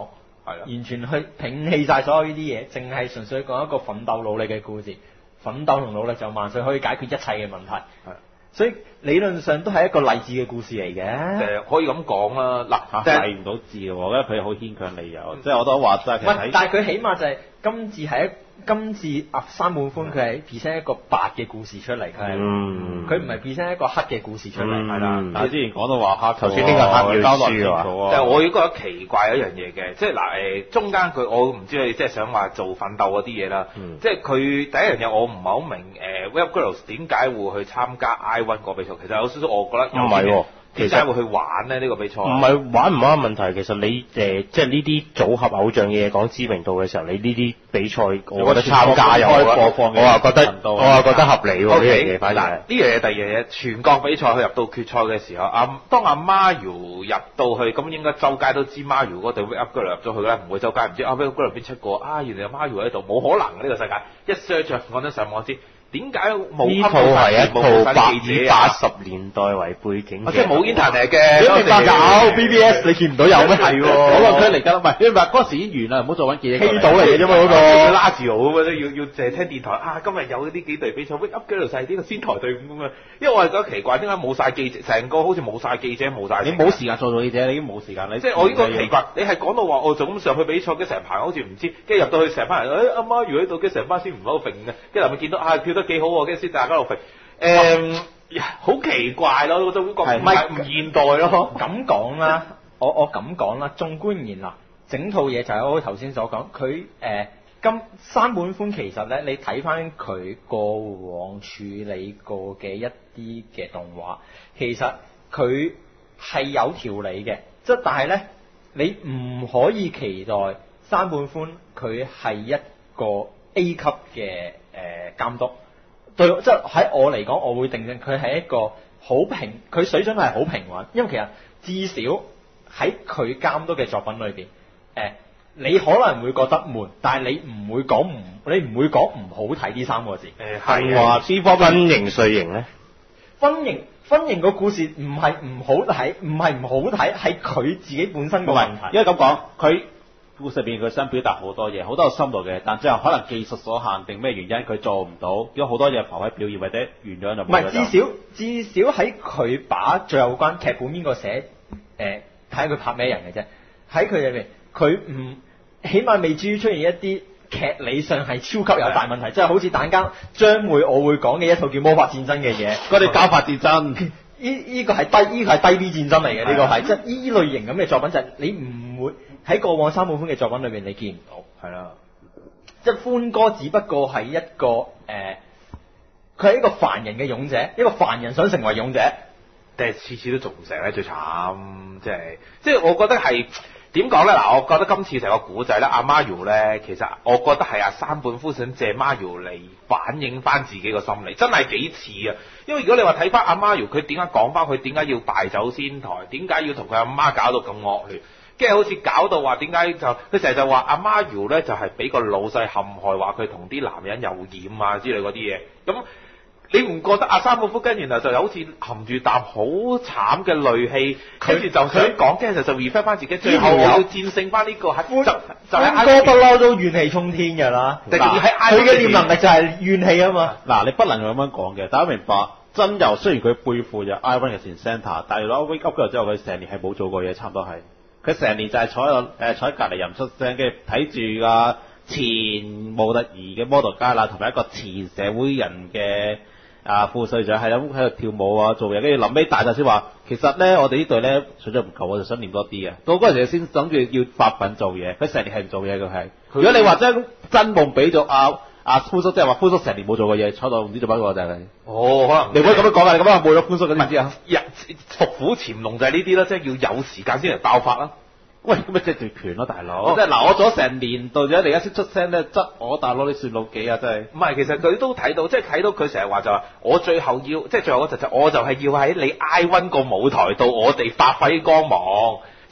係啦， 完全去摒棄晒所有呢啲嘢，淨係純粹講一個奮鬥努力嘅故事。奮鬥同努力就萬歲可以解決一切嘅問題。 係。 所以理論上都係一個勵志嘅故事嚟嘅。 可以咁講啦。嗱， 睇唔到字嘅喎，我覺得佢好牽強理由。即係我都話齋，其實睇但係佢起碼就係今次山本寬佢係 present 一個白嘅故事出嚟，佢唔係 present 一個黑嘅故事出嚟，係啦。 但係之前講到話黑， 頭先呢個黑要輸啊。 但係我亦覺得奇怪一樣嘢嘅，即係嗱中間我唔知你即係想話做奮鬥嗰啲嘢啦。即係佢第一樣嘢我唔係好明Web Girls 點解會去參加 I1 個比賽？其實有少少我覺得唔係喎。 點解會去玩咧？呢個比賽唔係玩唔玩問題，其實你即係呢啲組合偶像嘅嘢講知名度嘅時候，你呢啲比賽，我覺得參加又播放嘅， 我話覺得合理喎呢樣嘢。反而呢樣嘢第二樣嘢，全國比賽去入到決賽嘅時候，當阿 Mario 入到去，咁應該周街都知 Mario 嗰隊 Wake Up Girl 入咗去咧，唔會周街唔知Wake Up Girl 邊出個原來有 Mario 喺度，冇可能嘅呢個世界。一 search 我都上網知。點解冇？ 呢套係一套以80年代為背景嘅， 即係冇 internet 嘅。 有 BBS 你見唔到有咩？係喎， 嗰個佢嚟㗎啦，唔係因為嗰時已經完啦，唔好做緊記憶。 希島嚟嘅啫嘛嗰個。 拉住我咁樣，要淨係聽電台今日有呢幾隊比賽 ，Wake Up Girls 係呢個先台隊伍咁啊。因為我係覺得奇怪，點解冇晒記者，成個好似冇晒記者，冇晒。 你冇時間做到記者，你已經冇時間。 即係我呢個奇怪，你係講到話我就咁上去比賽，跟成排好似唔知，跟住入到去成班人，阿媽如喺度，跟成班先唔喺度揈嘅，跟住咪見到跳得幾好喎，跟住先大家喺度揈。好奇怪咯，我都覺得唔係唔現代咯。 咁講啦，我咁講啦，縱觀而言啦，整套嘢就係我頭先所講，佢山本寬其實咧，你睇翻佢過往處理過嘅一啲嘅動畫，其實佢係有條理嘅，即係但係咧，你唔可以期待山本寬佢係一個 A 級嘅監督。對，即係喺我嚟講，我會定性佢係一個好平，佢水準係好平穩。因為其實至少喺佢監督嘅作品裏邊，你可能會覺得悶，但係你唔會講唔好睇呢3個字。 係話邊方分型碎型咧？ 分型個故事唔係唔好睇，係佢自己本身個問題。 因為咁講，佢故事入邊佢想表達好多嘢，好多有深度嘅，但最後可能技術所限定咩原因佢做唔到，有好多嘢浮喺表現或者原樣就冇。唔係至少喺佢把最後關劇本邊個寫，睇下佢拍咩人嘅啫。喺佢入邊，佢唔起碼未至於出現一啲劇理上係超級有大問題，即係好似大家將會我會講嘅一套叫魔法戰爭嘅嘢， 嗰啲交法戰爭， 呢個係低 B 戰爭嚟嘅，呢個係即係呢類型咁嘅作品就係你唔會喺過往山本寬嘅作品裏邊你見唔到，係啦，即係寬哥只不過係一個佢係一個凡人嘅勇者，一個凡人想成為勇者， 但係次次都做唔成咧，最慘即係我覺得係。點講咧？嗱，我覺得今次成個古仔咧，阿 Mario 咧，其實我覺得係阿山本寬想借 Mario 嚟反映翻自己個心理，真係幾似啊！因為如果你話睇翻阿 Mario，佢點解講翻佢點解要敗走仙台，點解要同佢阿媽搞到咁惡劣，跟住好似搞到話點解就佢成日就話阿 Mario 咧就係俾個老細陷害，話佢同啲男人有染啊之類嗰啲嘢咁。你唔覺得阿山本寬跟然後就好似含住啖好慘嘅淚氣，跟住就想講，跟住就 reflect 翻自己，最後要戰勝翻呢個係就係哥不嬲都怨氣沖天㗎啦。佢嘅念能力就係怨氣啊嘛。 嗱，你不能咁樣講嘅，大家明白。真由雖然佢背負咗 I1 嘅前 centre，但係攞 Wake Up 之後，佢成年係冇做過嘢，差唔多係。佢成年就係坐喺隔離又唔出聲，跟住睇住個前模特兒嘅 model 街啦，同埋一個前社會人嘅。副隊長係咁喺度跳舞啊，做嘢，跟住臨尾大晒先話，其實咧我哋呢隊咧水準唔夠，我就想練多啲嘅。到嗰陣時先諗住要發奮做嘢，佢成年係唔做嘢嘅係。如果你話將真夢俾咗阿寬叔，即係話寬叔成年冇做過嘢，坐到唔知做乜嘅就係。 哦，可能你唔可以咁樣講啊！你咁樣冇咗寬叔嘅，你知啊？ 伏虎潛龍就係呢啲啦，即係要有時間先嚟爆發啦。 喂，咁咪即係奪權咯，大佬！即係嗱，我做咗成年到咗，你而家先出聲咧，質我大佬你算老幾啊？真係。 唔係，其實佢都睇到，即係睇到佢成日話就話，我最後要，即係最後嗰陣就我就係要喺你 I1 個舞台度，我哋發揮光芒。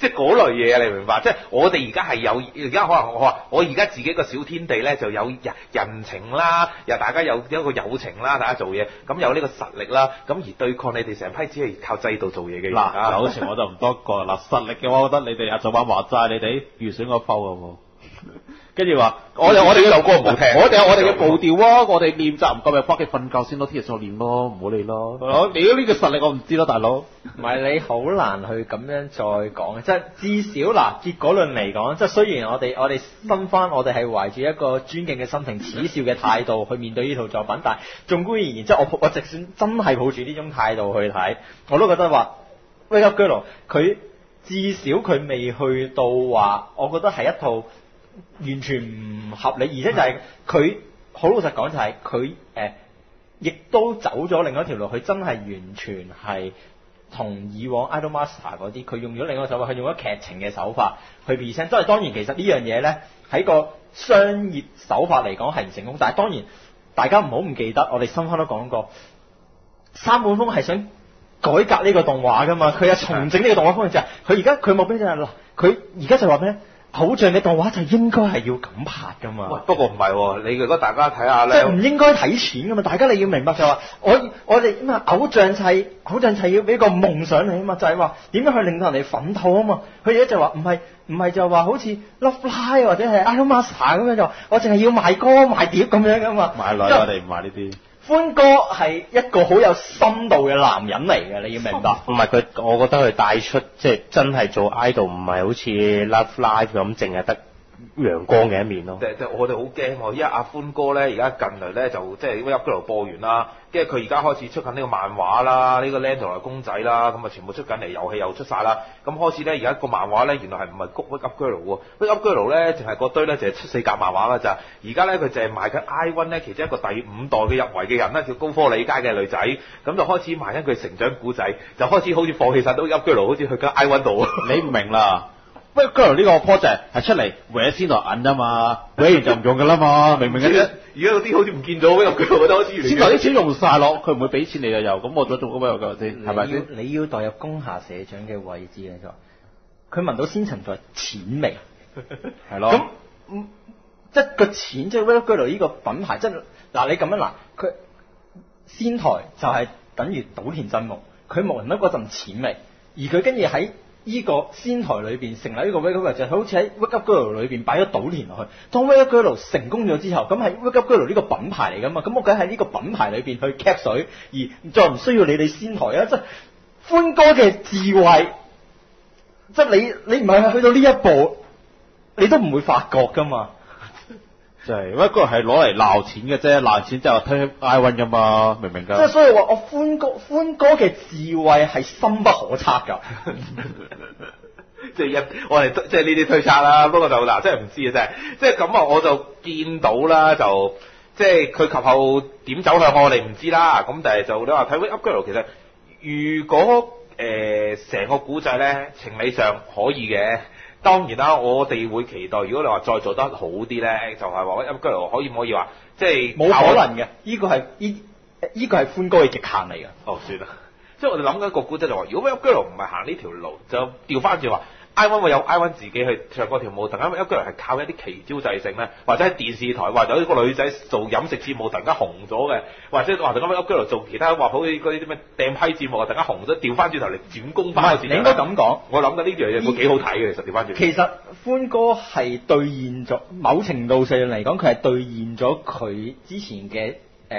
即係嗰類嘢啊，你明白？即係我哋而家係有，而家可能我話我而家自己個小天地咧就有人情啦，又大家有一個友情啦，大家做嘢咁有呢個實力啦，咁而對抗你哋成批只係靠制度做嘢嘅人嗱，友情我就唔多講啦。實力嘅話，我覺得你哋阿早晚話齋，你哋預選個鋪好冇？跟住話，我哋首歌唔好聽， 我哋有我哋嘅步調啊！我哋練習唔夠咪翻屋企瞓覺先咯，聽日再練咯，唔好理咯。你呢個實力我唔知咯，大佬。 唔係你好難去咁樣再講，即係至少嗱結果論嚟講，即係雖然我哋分翻，我哋係懷住一個尊敬嘅心情、恥笑嘅態度去面對呢套作品，但係縱觀而言，即係我直算真係抱住呢種態度去睇，我都覺得話《Wake Up Girl》佢至少佢未去到話，我覺得係一套完全唔合理，而且就係佢好老實講就係佢亦都走咗另一條路，佢真係完全係同以往 Idol Master 嗰啲，佢用咗另一個手法，佢用咗劇情嘅手法去 present。即係當然其實呢樣嘢咧喺個商業手法嚟講係唔成功，但係當然大家唔好唔記得，我哋新番都講過，三本風係想改革呢個動畫噶嘛，佢係重整呢個動畫方式就係佢而家佢目標就係嗱，佢而家就話咩？偶像嘅動畫就應該係要咁拍噶嘛。 喂，不過唔係喎，你如果大家睇下咧， 即係唔應該睇錢噶嘛。大家你要明白就係話，我哋咁啊，偶像係要俾個夢想你啊嘛，就係話點樣去令到人哋奮鬥啊嘛。佢而家就話唔係就話好似 Love Live 或者係 Idol Master 咁樣就，我淨係要賣歌賣碟咁樣噶嘛。 賣女我哋唔賣呢啲。 歡哥係一個好有深度嘅男人嚟嘅，你要明白。 唔係佢，我覺得佢帶出即係真係做 idol，唔係好似 Love Live 咁，淨係得陽光嘅一面咯。 即係我哋好驚喎，因為阿歡哥咧而家近來咧就即係 Wake Up Girl 播完啦，跟住佢而家開始出緊呢個漫畫啦，呢個 Lando 公仔啦，咁啊全部出緊嚟，遊戲又出晒啦。咁開始咧而家個漫畫咧原來係唔係 Wake Up Girl 喎？Wake Up Girl 咧淨係嗰堆咧就係出4格漫畫㗎咋。而家咧佢就係賣緊 I-1 咧其中一個第5代嘅入圍嘅人咧叫高科理街嘅女仔，咁就開始賣緊佢成長故仔，就開始好似放棄晒都 Wake Up Girl 好似去緊 I-1 度。 你唔明啦。Wake Up Girl 呢個 project 係出嚟搲先來銀啫嘛，搲完就唔用㗎啦嘛，明唔明啊？ 而家嗰啲好似唔見咗 Wake Up Girl，我覺得好似先來啲錢用晒落，佢唔會俾錢你就有，咁我再做嗰 Wake Up Girl 先，係咪先？ 你要代入宮下社長嘅位置咧，佢聞到先陳在錢味， 係咯。 咁即係個錢，即係 Wake Up Girl 呢個品牌，即係嗱你咁樣嗱，佢仙台就係等於島田真夢，佢聞到嗰陣錢味，而佢跟住喺呢個仙台裏邊成立呢個 Wake Up Girl，就好似喺 Wake Up Girl 裏邊擺咗島田落去。當 Wake Up Girl 成功咗之後，咁係 Wake Up Girl 呢個品牌嚟噶嘛，咁我梗係喺呢個品牌裏邊去 cap 水，而再唔需要你哋仙台啊！即係歡哥嘅智慧，即係你唔係去到呢一步，你都唔會發覺噶嘛。 就係Wake Up Girl係攞嚟鬧錢嘅啫，鬧錢之後推 I-1 噶嘛，明唔明㗎？ 即係所以話我歡哥嘅智慧係深不可測㗎。 即係我哋即係呢啲推測啦，不過就嗱，真係唔知啊，真係即係咁啊，我就見到啦，就即係佢及後點走向我哋唔知啦。咁但係就你話睇 Wake Up Girl，其實如果成個古仔咧情理上可以嘅。當然啦，我哋會期待，如果你話再做得好啲咧，就係話 Wake Up Girl 可以唔可以話即係冇可能嘅？呢個係歡哥嘅極限嚟嘅。 哦，算啦，即係我哋諗緊一個古仔就話，如果 Wake Up Girl 唔係行呢條路，就調翻轉話 I-1 會有 I-1 自己去唱嗰條舞，突然間 Wake Up Girl 係靠一啲奇招制勝咧，或者喺電視台或者有一個女仔做飲食節目突然間紅咗嘅，或者話突然間 Wake Up Girl 做其他話好似嗰啲咩掟批節目突然間紅咗，調翻轉頭嚟轉工翻。 你應該咁講， 我諗緊呢樣嘢會幾好睇嘅，其實調翻轉。 其實歡哥係兌現咗某程度上嚟講，佢係兌現咗佢之前嘅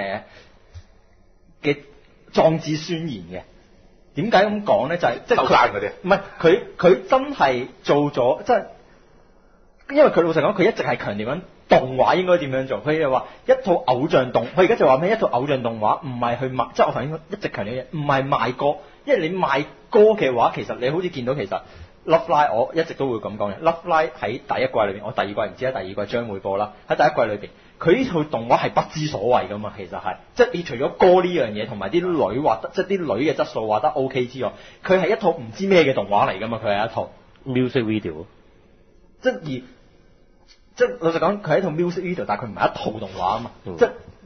嘅壯志宣言嘅。點解咁講咧？就係即係收曬嗰啲， 唔係佢真係做咗，即係因為佢老實講，佢一直係強調緊動畫應該點樣做。佢就話一套偶像動，佢而家就話咩？一套偶像動畫唔係去賣，即係我頭先一直強調嘅嘢，唔係賣歌。因為你賣歌嘅話，其實你好似見到其實 Love Live， 我一直都會咁講嘅。Love Live 喺第一季裏邊，我第二季唔知啦，第二季將會播啦。喺第一季裏邊，佢呢套動畫係不知所謂噶嘛，其實係即係你除咗歌呢樣嘢同埋啲女畫得，即係啲女嘅質素畫得 OK 之外，佢係一套唔知咩嘅動畫嚟噶嘛，佢係一套 music video， 即係老實講，佢係一套 music video，但係佢唔係一套動畫啊嘛，即係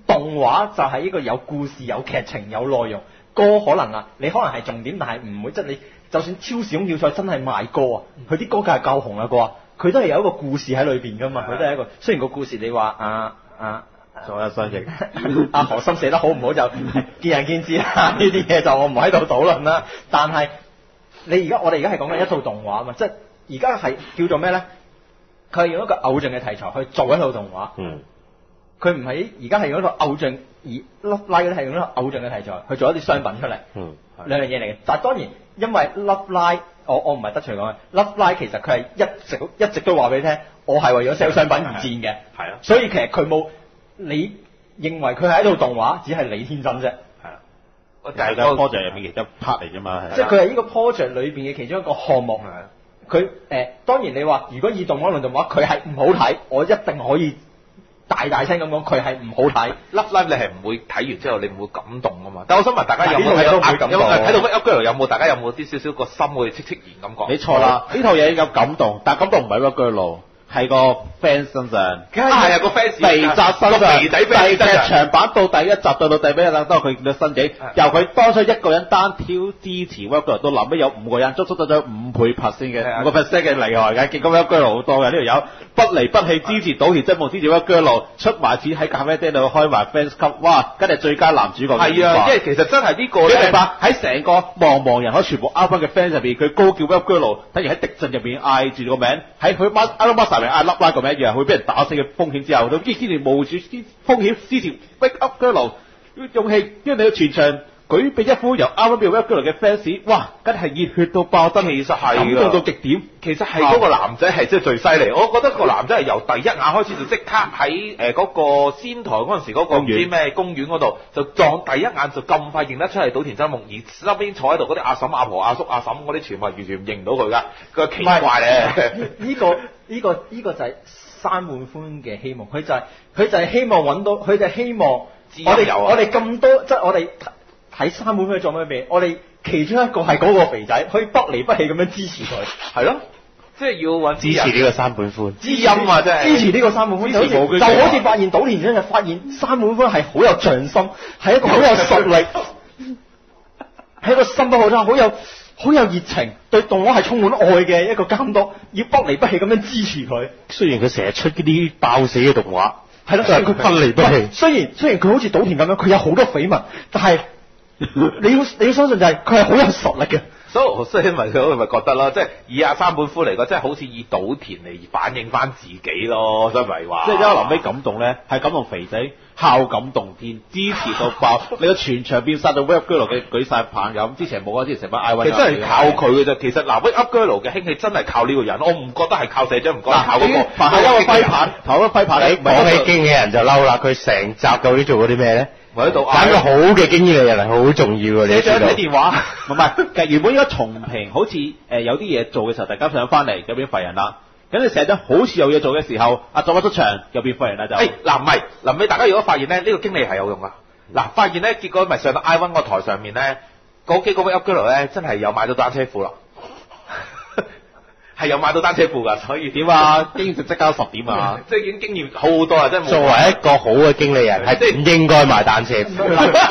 動畫就係一個有故事、有劇情、有內容。歌可能啊，你可能係重點，但係唔會即係你就算超時空要塞真係賣歌啊，佢啲歌梗係夠紅啦啩，佢都係有一個故事喺裏邊噶嘛，佢都係一個雖然個故事你話仲有雙翼， 阿何心寫得好唔好就見仁見智啦，呢啲嘢就我唔喺度討論啦。但係我哋而家係講緊一套動畫啊嘛，即係而家係叫做咩咧？佢係用一個偶像嘅題材去做一套動畫。佢唔係而家係用一個偶像，而 Love Live 係用一個偶像嘅題材去做一啲商品出嚟。兩樣嘢嚟嘅。但係當然，因為 Love Live，我唔係得罪講嘅，Love Live 其實佢係一直都話俾你聽，我係為咗 sell 商品而戰嘅。係啊。所以其實佢冇你認為佢係一套動畫，只係你天真啫。係啊。 就係個 project 入面嘅一 part 嚟啫嘛。 即係佢係呢個 project 裏邊嘅其中一個項目。佢當然你話如果以動畫論動畫，佢係唔好睇，我一定可以大聲咁講，佢係唔好睇。 Love Live 你係唔會睇完之後你唔會感動啊嘛？但係我想問大家有冇睇到睇到 Up Girl 有冇？大家有冇啲少少個心會戚然咁講？ 你錯啦，呢套嘢有感動，但係感動唔係 Up Girl。係個 fans 身上， 係啊個 fans 肥宅身上， 肥仔 fans 劇場版到第一集到第尾一集都係佢見到身影，由佢當初一個人單挑支持 Up Girl 到臨尾有5個人，足足得咗5倍%嘅5%嘅厲害嘅，結果 Up Girl 好多嘅呢條友不離不棄支持島田真夢支持 Up Girl 出埋錢喺咖啡廳度開埋 fans club，哇！跟住最佳男主角係啊，即係其實真係呢個你明白喺成個茫人海全部 Up 嘅 fans 入邊，佢高叫 Up Girl，等於喺敵陣入邊嗌住個名，喺佢 Master 嗌 Love Live 個名一樣，會俾人打死嘅風險之後，都堅持冒住啲風險支持 Wake Up Girl，勇氣，因為你要全場舉臂一呼，由啱啱變 Wake Up Girl 嘅 fans， 哇，梗係熱血到爆燈， 其實係感動到極點。 其實係嗰個男仔係即係最犀利，我覺得個男仔係由第一眼開始就即刻喺嗰個仙台嗰陣時嗰個唔知咩公園嗰度就撞第一眼就咁快認得出係島田真夢，而側邊坐喺度嗰啲阿嬸阿婆阿叔阿嬸嗰啲全部完全唔認唔到佢㗎，佢奇怪咧。 呢個就係山本寬嘅希望，佢就係希望揾到，佢就係希望我哋咁多，即係我哋睇山本寬嘅作品入邊，我哋其中一個係嗰個肥仔，可以不離不棄咁樣支持佢，係咯。 即係要揾支持呢個山本寬， 知音啊！真係支持呢個山本寬，就好似發現島田真就發現山本寬係好有匠心，係一個好有實力，係一個心不可差，好有熱情，對動畫係充滿愛嘅一個監督，要不離不棄咁樣支持佢。 雖然佢成日出啲爆死嘅動畫， 係咯， 但係佢不離不棄。 雖然佢好似島田咁樣，佢有好多緋聞，但係你要相信就係佢係好有實力嘅。 所以咪佢咪覺得咯，即係以阿山本寬嚟講，即係好似以島田嚟反映翻自己咯，所以咪話。 即係因為臨尾感動咧，係感動肥仔，孝感動天，支持到爆，你個全場變殺到 Wake Up Girl 嘅舉晒棒咁，之前冇啊，之前成班 I1。 其實真係靠佢嘅啫，其實嗱 Wake Up Girl 嘅興起真係靠呢個人，我唔覺得係靠社長，唔覺得靠嗰個。 頭一個揮棒， 講起經紀人就嬲啦，佢成集究竟做過啲咩咧？ 喺度揀個好嘅經紀人係好重要嘅， 社長睇電話，唔係，原本應該重評，好似有啲嘢做嘅時候，大家上翻嚟又變廢人啦。咁你社長好似有嘢做嘅時候，作一出場又變廢人啦就。 嗱唔係，臨尾大家如果發現咧，呢個經理係有用噶。嗱，發現咧，結果咪上到 I1 個台上面咧，嗰幾個 Wake Up Girl 咧，真係有買到單車褲啦。係有買到單車褲㗎，所以點啊？經驗值即交10點啊！ 即係已經經驗好多啊！真係作為一個好嘅經理人，係唔應該買單車褲。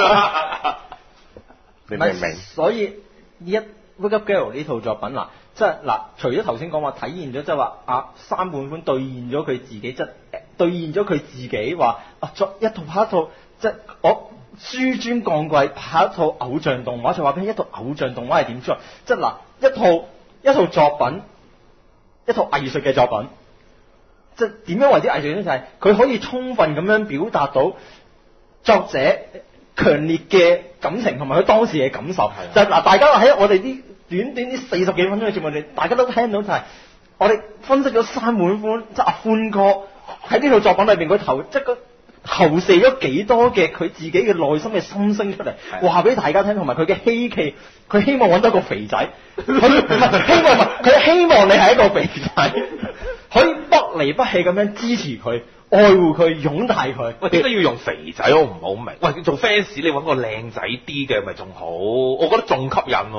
你明唔明？ 所以呢Wake Up Girl 呢套作品嗱，即係嗱，除咗頭先講話體現咗，即係話山本寬兌現咗佢自己，即係兌現咗佢自己話作一套拍一套，即係我紆尊降貴拍一套偶像動畫，就話俾你一套偶像動畫係點出嚟，即係嗱一套作品。一套藝術嘅作品，即係點樣為之藝術咧？就係佢可以充分咁樣表達到作者強烈嘅感情同埋佢當時嘅感受。就係嗱，大家喺我哋啲短啲40幾分鐘嘅節目，大家都聽到就係我哋分析咗山本寬，即係阿寬哥喺呢套作品裏邊，佢投射咗幾多嘅佢自己嘅內心嘅心聲出嚟，話俾大家聽，同埋佢嘅希冀，佢希望揾到一個肥仔，佢希望你係一個肥仔，可以不離不棄咁樣支持佢、愛護佢、擁戴佢。 喂，點解要用肥仔？我唔好明。喂，做 fans 你揾個靚仔啲嘅咪仲好，我覺得仲吸引喎。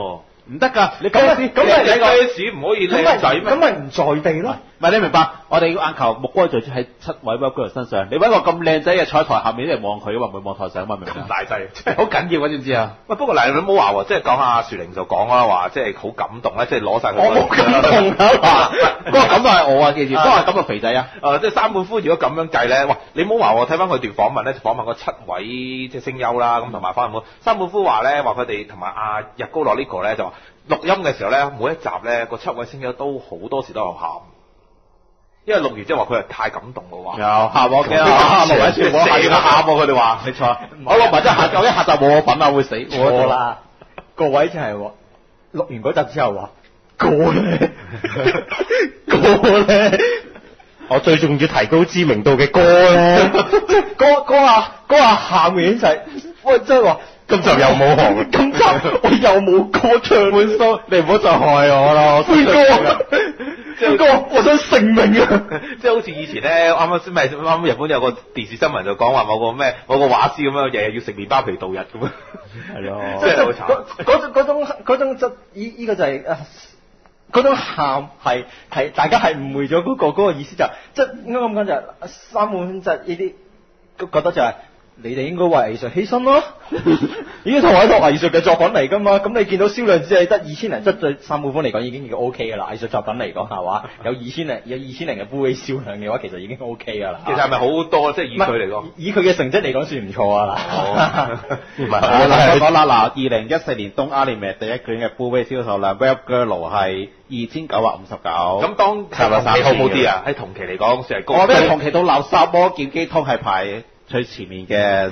唔得㗎，你咁咪你啤士唔可以靚仔咩？ 咁咪唔在地咯。 唔係你明白？我哋眼球目光聚焦喺7位 Webber 身上。你揾個咁靚仔嘅坐喺台下面，啲人望佢㗎嘛，唔會望台上嘛，明唔明咁大劑， 真係好緊要啊！知唔知啊？ 喂，不過嗱，你唔好話喎，即係講下樹玲就講啦，話即係好感動咧，即係攞晒佢。 我冇感動啊！ 嗰個感動係我啊，記住，都係咁嘅肥仔啊！ 即係三本夫如果咁樣計咧，喂，你唔好話喎，睇翻佢段訪問咧，訪問過7位即係聲優啦，咁同埋翻本三本夫話咧，話佢哋同埋阿日高落呢個咧就話錄音嘅時候咧，每一集咧個7位聲優都好多時都有喊。因為錄完之後話佢係太感動咯，話有喊我嘅6位全部係要喊喎，佢哋話你錯，我錄埋真下集，一下集冇我份啊，會死錯啦！各位就係話錄完嗰集之後話過咧，過咧， 我最重要提高知名度嘅歌咧， 嗰下喊完就係，喂，即係話。 今集又冇行， 今集我又冇歌唱本數， 你唔好再害我啦！ 灰哥，我想成名啊！ 即係好似以前咧，啱日本有個電視新聞就講話某個畫師咁樣，日日要食麵包皮度日咁樣， 係咯， 即係好慘。 嗰種就依個就係嗰種喊係大家係誤會咗嗰個意思，就即係應該咁講就係三本即係呢啲覺得就係。你哋應該為藝術犧牲咯，已經同我一套藝術嘅作品嚟㗎嘛。咁你見到銷量只係得2000零，即對三本款嚟講已經 OK 㗎啦。藝術作品嚟講係嘛，有2000零嘅 Blu-ray 銷量嘅話，其實已經 OK 㗎啦。 其實係咪好多？即係以佢嚟講， 以佢嘅成績嚟講算唔錯啊啦。 唔係我講啦，嗱，2014年東 Anime 第一卷嘅 Blu-ray 銷售量 Web Girl 係2959。 咁當係同期好唔好啲啊？喺同期嚟講算係高。 我覺得同期到垃圾魔劍機通係排最前面嘅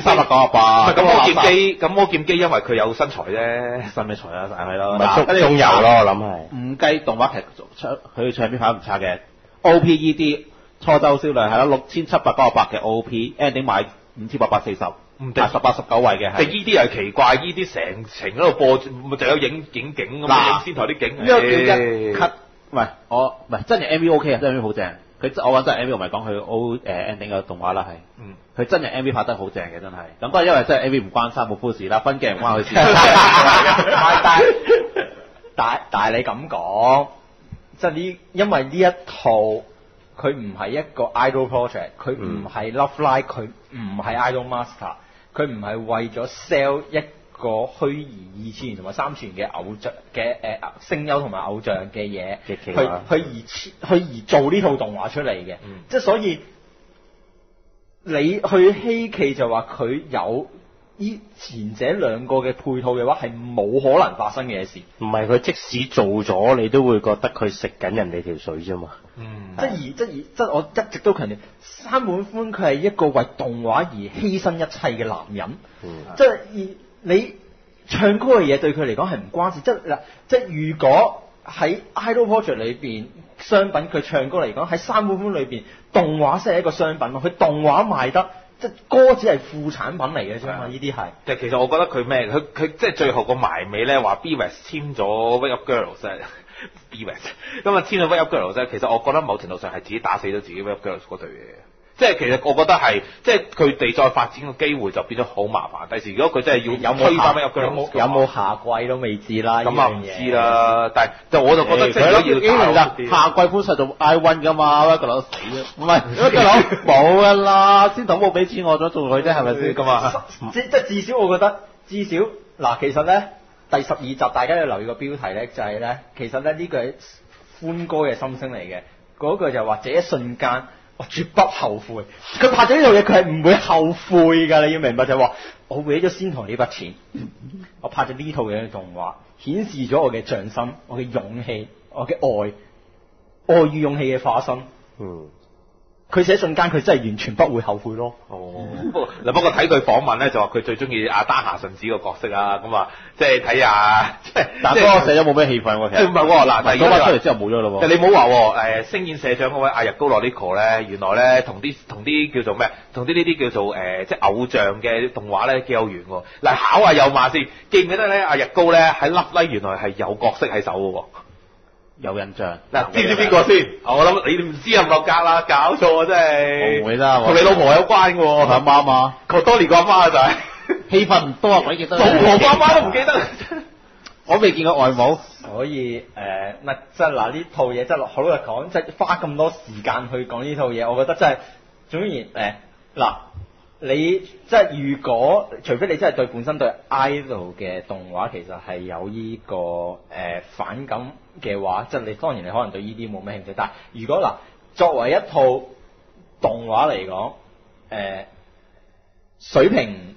398。 咁魔劍機因為佢有身材啫， 身咩材啊？係咯， 中游咯，我諗係。 唔計動畫劇佢唱片牌唔差嘅 OPED 初週銷量係咯6798嘅 OP，ending 買5840， 唔定 18、19位嘅係。 即係依啲係奇怪，依啲成程喺度播，咪就有影景咁樣影先台啲景。 呢個叫一 cut，唔係真人 MV OK 啊，真人 MV 好正。我講真人 MV 唔係講佢ending 嘅動畫啦，係。佢真人 MV 拍得好正嘅，真係。咁都係因為真係 MV 唔關三部夫事啦，分鏡唔關佢事。 但係你咁講，即係因為呢一套佢唔係一個 idol project，佢唔係 Love Live，佢唔係 Idol Master，佢唔係為咗 sell 一個虛擬2次元同埋3次元嘅偶像嘅聲優同埋偶像嘅嘢，去而做呢套動畫出嚟嘅，即係所以你去希冀就話佢有依前者兩個嘅配套嘅話，係冇可能發生嘅事。 唔係佢即使做咗，你都會覺得佢食緊人哋條水啫嘛。 即我一直都強調，山本寬佢係一個為動畫而犧牲一切嘅男人。即係你唱歌嘅嘢對佢嚟講係唔關事。即係如果喺 Idol Project 裏邊商品，佢唱歌嚟講喺山本寬裏邊動畫先係一個商品咯。佢動畫賣得。即係歌只係副產品嚟嘅啫嘛，呢啲係。 但其實我覺得佢咩？佢即係最後個埋尾咧，話 BWS 簽咗 Wake Up Girls 啫，BWS 咁啊簽咗 Wake Up Girls 啫。其實我覺得某程度上係自己打死咗自己 Wake Up Girls 嗰隊嘢。即係其實我覺得係，即係佢哋再發展嘅機會就變咗好麻煩。第時如果佢真係要推翻 Wake Up Girls， 有冇下季都未知啦。 咁啊唔知啦，但係就我就覺得即係要下季搬實做 I1 噶嘛 Wake Up Girls 死啊！唔係 Wake Up Girls 冇噶啦，先頭冇俾錢我咗做佢啫，係咪先咁啊？ 即係至少我覺得，至少嗱，其實咧第12集大家要留意個標題咧，就係咧，其實咧呢個係歡哥嘅心聲嚟嘅，嗰句就話這一瞬間。我絕不後悔，佢拍咗呢套嘢，佢係唔會後悔㗎。你要明白就係話，我為咗仙台呢筆錢，我拍咗呢套嘅動畫，顯示咗我嘅匠心、我嘅勇氣、我嘅愛與勇氣嘅化身。佢寫瞬間，佢真係完全不會後悔咯。 不過睇佢訪問咧，就話佢最中意阿丹下順子個角色啊，咁啊，即係睇下， 但係嗰個寫咗冇咩氣氛喎，其實。唔係喎，嗱，但係嗰出嚟之後冇咗咯喎。 你唔好話星演社長嗰位阿日高羅呢個咧，原來咧同啲叫做咩？同啲呢啲叫做即係偶像嘅動畫咧幾有緣喎。嗱，考下有馬先，記唔記得咧？阿日高咧喺 Love Live原來係有角色喺手嘅喎。 有印象嗱，知唔知邊個先？我諗你唔知又唔合格啦，搞錯啊真係。 唔會啦， 同你老婆有關嘅喎， 同阿媽嘛。 佢多年個阿媽就係氣氛唔多啊，鬼記得。 老婆阿媽都唔記得。 我未見過外母。 所以唔係即係嗱呢套嘢，即係好老實講，即係花咁多時間去講呢套嘢，我覺得真係總言嗱。你即係如果除非你真係對本身對 idol 嘅動畫其實係有呢個反感嘅話，即係你當然你可能對呢啲冇咩興趣。但係如果嗱作為一套動畫嚟講，水平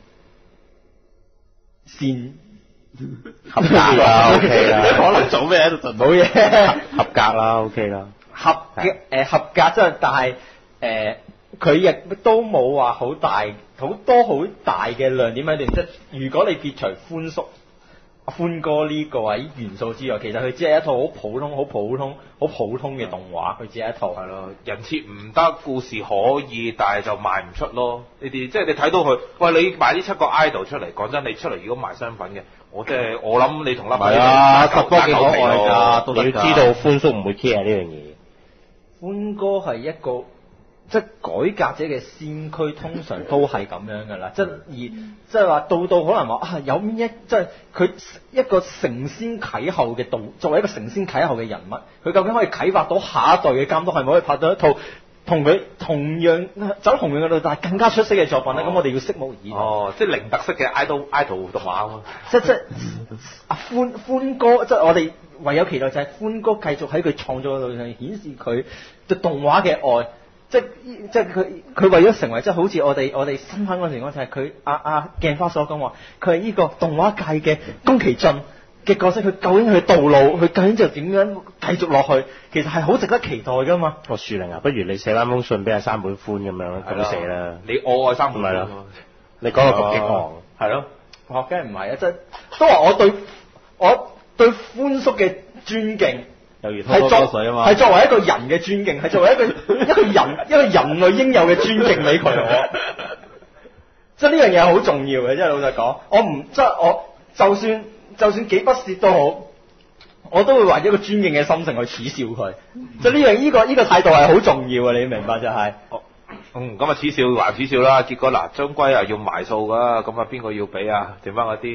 線合格啦，OK 啦， 可能做咩喺度就冇嘢合格啦，OK 啦， 合格即係但係佢亦都冇話好多好大嘅亮點喺度，即係如果你撇除歡哥呢個位元素之外，其實佢只係一套好普通嘅動畫，佢只係一套。 係咯，人設唔得，故事可以，但係就賣唔出咯。呢啲即係你睇到佢，喂，你賣呢7個 idol 出嚟，講真，你出嚟如果賣商品嘅，我諗你同粒係啊，十哥幾可愛㗎，都你要知道歡叔唔會 care 呢樣嘢。 歡哥係一個即係改革者嘅先驅，通常都係咁樣㗎啦。即係話到可能話有邊即係佢一個承先啟後嘅作為一個承先啟後嘅人物，佢究竟可以啟發到下一代嘅監督，係咪可以拍到一套同佢同樣走同樣嘅路，但係更加出色嘅作品咧？咁我哋要拭目以待。 即係零特色嘅 idol 動畫啊嘛。 即歡哥，即係我哋唯有期待就係歡哥繼續喺佢創作嘅路上顯示佢對動畫嘅愛。即係佢為咗成為即係好似我哋新番嗰陣時講就係佢鏡花所講話，佢係呢個動畫界嘅宮崎駿嘅角色，佢究竟佢道路，佢究竟就點樣繼續落去，其實係好值得期待㗎嘛。 樹靈啊，不如你寫翻封信俾阿山本寬咁樣咁寫啦。 你我愛山本寬， 你講個極極昂係咯， 我梗係唔係啊！即係都話我對歡叔嘅尊敬。係作為一個人嘅尊敬，係作為一個人類應有嘅尊敬俾佢。即係呢樣嘢好重要嘅，即係老實講，我就算幾不屑都好，我都會為咗一個尊敬嘅心情去恥笑佢。即係呢個態度係好重要嘅，你明白就係。 咁啊恥笑還恥笑啦，結果嗱終歸啊要埋數㗎，咁啊邊個要俾啊？剩翻嗰啲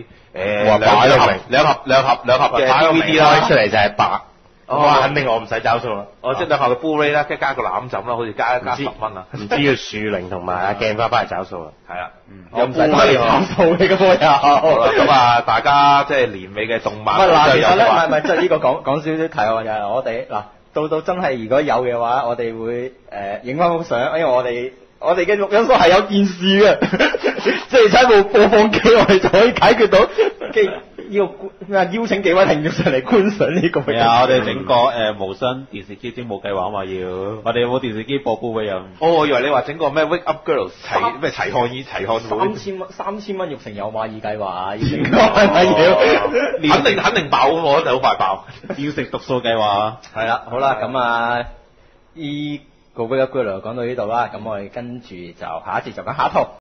兩盒嘅 DVD 啦， 出嚟就係白。肯定我唔使找數啦。 即係兩盒嘅 Blu-ray 啦，跟住加個攬枕啦，好似加10蚊啊。 唔知要樹靈同埋阿鏡花翻嚟找數啊。 係啊， 又唔使翻嚟找數嘅咁又。 好啦，咁啊大家即係年尾嘅動漫。 其實咧唔係即係呢個講少少題外就係我哋嗱到真係如果有嘅話，我哋會影翻幅相，因為我哋嘅錄音室係有電視嘅，即係睇部播放機，我哋就可以解決到呢個邀請幾位聽眾上嚟觀賞呢個。 係啊，我哋整個無雙電視機招募計劃嘛要，我哋有冇電視機播煲嘅又？ 我以為你話整個咩 Wake Up Girls 齊看 3000蚊育成有馬爾計劃啊，要整個係咪要？ 肯定爆，我覺得好快爆， 要食毒素計劃。 係啦，好啦，咁個 Wake Up Girls 講到呢度啦，咁我哋跟住就下一節就講下一套。